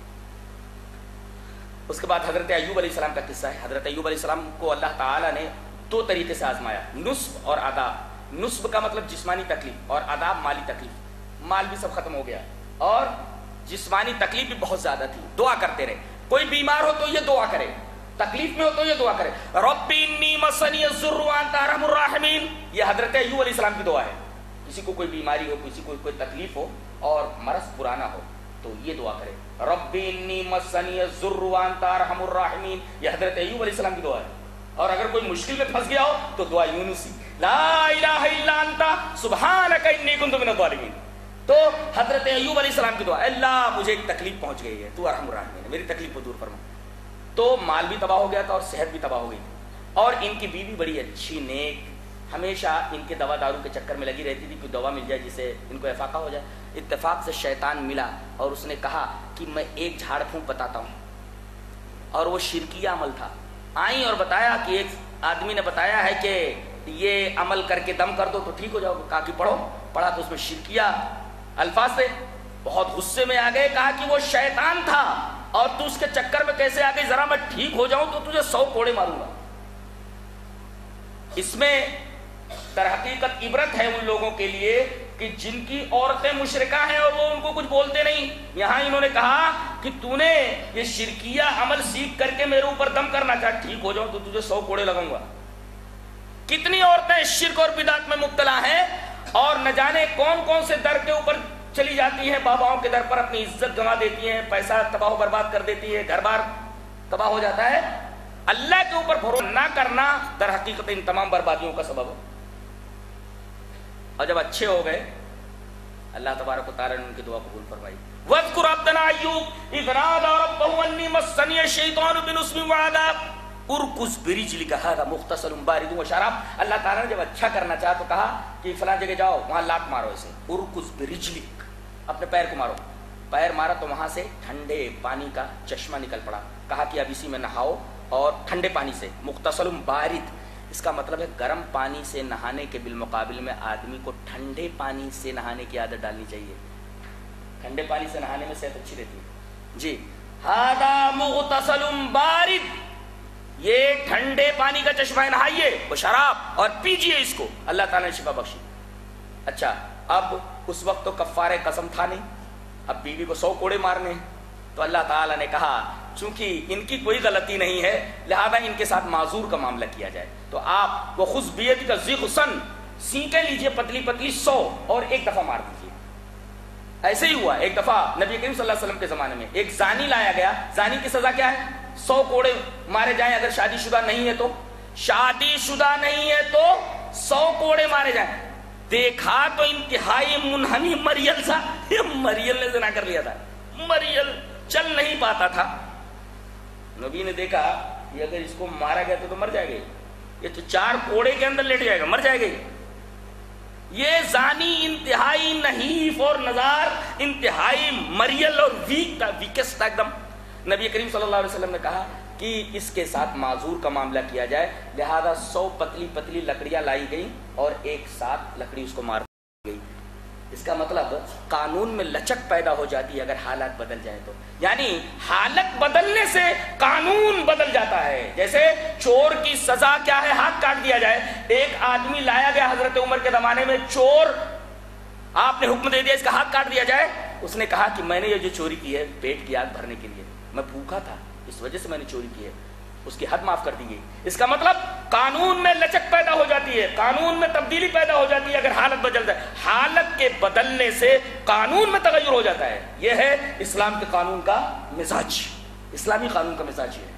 اس کے بعد حضرت ایوب علیہ السلام کا قصہ ہے۔ حضرت ایوب علیہ السلام کو اللہ تعالیٰ نے 2 طریقے سے آزمایا، نصب اور عذاب۔ نصب کا مطلب جسمانی تکلیف، اور عذاب مالی تکلیف، مال بھی سب ختم ہو گیا، اور جسمانی تکلیف بھی بہت زیادہ تھی۔ دعا کرتے رہے، کوئی بیمار ہو تو یہ دعا کرے، تکلیف میں ہو تو یہ دعا کرے، رب انی مسنی الضر وانت ارحم الراحمین، یہ حضرت ایوب علیہ السلام کی دعا ہے۔ کسی کو کوئی بیماری ہو، کسی کو کوئی تکلیف ہو اور مرض پرانا ہو تو یہ دعا کرے، رب انی مسنی الضر وانت ارحم الراحمین، یہ حضرت ایوب علیہ السلام کی دعا ہے۔ اور اگر کوئی مشکل میں پھنس گیا ہو تو دعا یونسی، لا الہ الا انت سبحانک انی کنت من الظالمین۔ تو حضرت ایوب علیہ السلام کی دعا، اللہ مجھے ایک تکلیف پہنچ گئی ہے، تو ارحم الراحمین، میری تکلیف کو دور فرما۔ تو مال بھی تباہ ہو گیا تھا اور صحت بھی تباہ ہو گئی تھی، اور ان کی بیوی بڑی اچھی نیک، ہمیشہ ان کے دوا دارو کے چکر میں لگی رہتی تھی، کوئی دوا مل جائے جسے ان کو افاقہ ہو جائے۔ اتفاق سے شیطان ملا اور اس نے کہا کہ میں ایک جھاڑ پھونک بتاتا ہوں، اور وہ شرکیہ عمل تھا۔ آئیں اور بتایا کہ ایک آدمی نے بتایا ہے کہ یہ عمل کر کے دم کر دو تو ٹھیک ہو جاؤ گے، کہا کہ پڑھو، پڑھا تو اس میں شرکیہ الفاظ تھے۔ بہت غصے میں آ گئے، کہا کہ وہ شیطان تھا اور تو اس کے چکر میں کیسے آ گئی، ذرا میں ٹھیک ہو جاؤں تو تجھے 100 کوڑے ماروں گا۔ اس میں در حقیقت عبرت ہے ان لوگوں کے لیے کہ جن کی عورتیں مشرکہ ہیں اور وہ ان کو کچھ بولتے نہیں۔ یہاں انہوں نے کہا کہ تو نے یہ شرکیہ عمل سیکھ کر کے میرے اوپر دم کرنا چاہ، ٹھیک ہو جاؤں تو تجھے 100 کوڑے لگاؤں گا۔ کتنی عورتیں شرک اور بدعت میں مبتلا ہیں، اور نہ جانے کون کون سے در کے اوپر چلی جاتی ہیں، باباؤں کے در پر اپنی عزت گنوا دیتی ہیں، پیسہ تباہ و برباد کر دیتی ہے، گھر بار تباہ ہو جاتا ہے۔ اللہ کے اوپر بھروسہ نہ کرنا در حقیقت ان تمام بربادیوں کا سبب ہے۔ اور جب اچھے ہو گئے اللہ تبارک و تعالیٰ نے ان کی دعا قبول فرمائی۔ وَاذْكُرْ عَبْدَنَا أَيُّوبَ إِذْ نَادَىٰ رَبَّهُ أَنِّي مَسَّنِيَ الشَّيْطَانُ بِنُصْبٍ وَعَذَابٍ ارکض برجلک ھذا مغتسل بارد وشراب۔ اللہ تعالیٰ نے جب اچھا کرنا چاہا تو کہا کہ فلاں جگہ جاؤ، وہاں لات مارو اسے، ارکض برجلک، اپنے پیر کو مارو۔ پیر مارا تو وہاں سے ٹھنڈے پانی کا چشمہ نکل پڑا، کہا کہ اب اسی میں نہاؤ، اور ٹھنڈے پانی سے، مغتسل بارد، اس کا مطلب ہے گرم پانی سے نہانے کے بالمقابل میں آدمی کو ٹھنڈے پانی سے نہانے کی عادت ڈالنی چاہیے۔ ٹھنڈے پانی سے نہانے میں صحت اچھی رہتی ہے جی. ھذا مغتسل بارد، یہ ٹھنڈے پانی کا چشمہ ہے، نہائیے وہ شراب اور پیجئے اس کو، اللہ تعالیٰ نے شفا بخشی. اچھا اب اس وقت تو کفارہ قسم تھا نہیں، اب بیوی کو 100 کوڑے مارنے ہیں، تو اللہ تعالیٰ نے کہا چونکہ ان کی کوئی غلطی نہیں ہے لہذا ان کے ساتھ معذور کا معاملہ کیا جائے. تو آپ وہ خذ بیدک ضغثاً، سینکیں لیجئے پتلی پتلی 100 اور ایک دفعہ مار دیجئے. ایسے ہی ہوا. ایک دفعہ نبی کریم صلی اللہ علیہ وسلم کے زمانے میں ایک زانی لایا گیا. زانی کی سزا کیا ہے؟ 100 کوڑے مارے جائیں. اگر شادی شدہ نہیں ہے تو، شادی شدہ نہیں ہے تو 100 کوڑے مارے جائیں. دیکھا تو انتہائی منحنی مریل تھا، یہ مریل نے زنا کر لیا تھا، مریل چل نہیں پاتا تھا. نبی نے دیکھا کہ اگر اس کو مارا گیا تو مر جائے گا، یہ تو 4 کوڑے کے اندر لیٹ جائے گا، مر جائے گا. یہ زانی انتہائی نحیف اور نزار، انتہائی مریل اور ویک تھا، ویکسٹ تھا ایک دم. نبی کریم صلی اللہ علیہ وسلم نے کہا کہ اس کے ساتھ معذور کا معاملہ کیا جائے. لہذا 100 پتلی پتلی لکڑیاں لائی گئی اور ایک ساتھ لکڑی اس کو مار گئی. اس کا مطلب قانون میں لچک پیدا ہو جاتی ہے اگر حالات بدل جائیں تو، یعنی حالت بدلنے سے قانون بدل جاتا ہے. جیسے چور کی سزا کیا ہے؟ ہاتھ کاٹ دیا جائے. ایک آدمی لایا گیا حضرت عمر کے زمانے میں، چور، آپ نے حکم دے دیا اس کا ہاتھ کاٹ دیا جائے. اس نے کہا کہ میں نے یہ جو چوری کی ہے پیٹ کی آگ بھرنے کے لیے، میں بھوکا تھا اس وجہ سے میں نے چوری کی ہے. اس کی حد معاف کر دی گئی. اس کا مطلب قانون میں لچک پیدا ہو جاتی ہے، قانون میں تبدیلی پیدا ہو جاتی ہے اگر حالت بدل جائے. حالت کے بدلنے سے قانون میں تغیر ہو جاتا ہے. یہ ہے اسلام کے قانون کا مزاج، اسلامی قانون کا مزاج یہ ہے.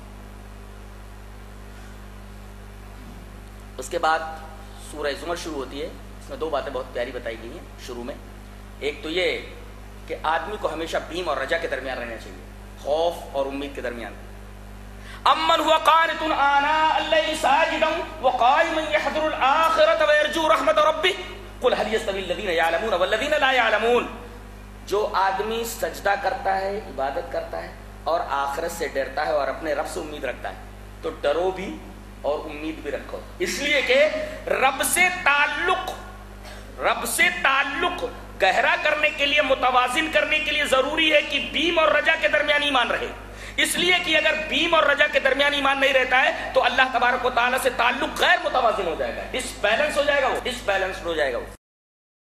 اس کے بعد سورہ زمر شروع ہوتی ہے. اس میں 2 باتیں بہت پیاری بتائی گئی ہیں شروع میں. ایک تو یہ کہ آدمی کو ہمیشہ بیم اور رجا کے درمیان رہنا چاہیے، خوف اور امید کے درمیان. امن هو قانت آناء الليل ساجدا وقائما يحذر الآخرة ويرجو رحمة ربه قل هل يستوي الذين يعلمون والذين لا يعلمون. جو آدمی سجدہ کرتا ہے، عبادت کرتا ہے اور آخرت سے ڈرتا ہے اور اپنے رب سے امید رکھتا ہے تو ڈرو بھی اور امید بھی رکھو. اس لیے کہ رب سے تعلق گہرا کرنے کے لیے، متوازن کرنے کے لیے ضروری ہے کہ بیم اور رجا کے درمیان ایمان رہے. اس لیے کہ اگر بیم اور رجا کے درمیان ایمان نہیں رہتا ہے تو اللہ تبارک و تعالیٰ سے تعلق غیر متوازن ہو جائے گا، ڈس بیلنس ہو جائے گا، وہ ڈس بیلنس ہو جائے گا وہ.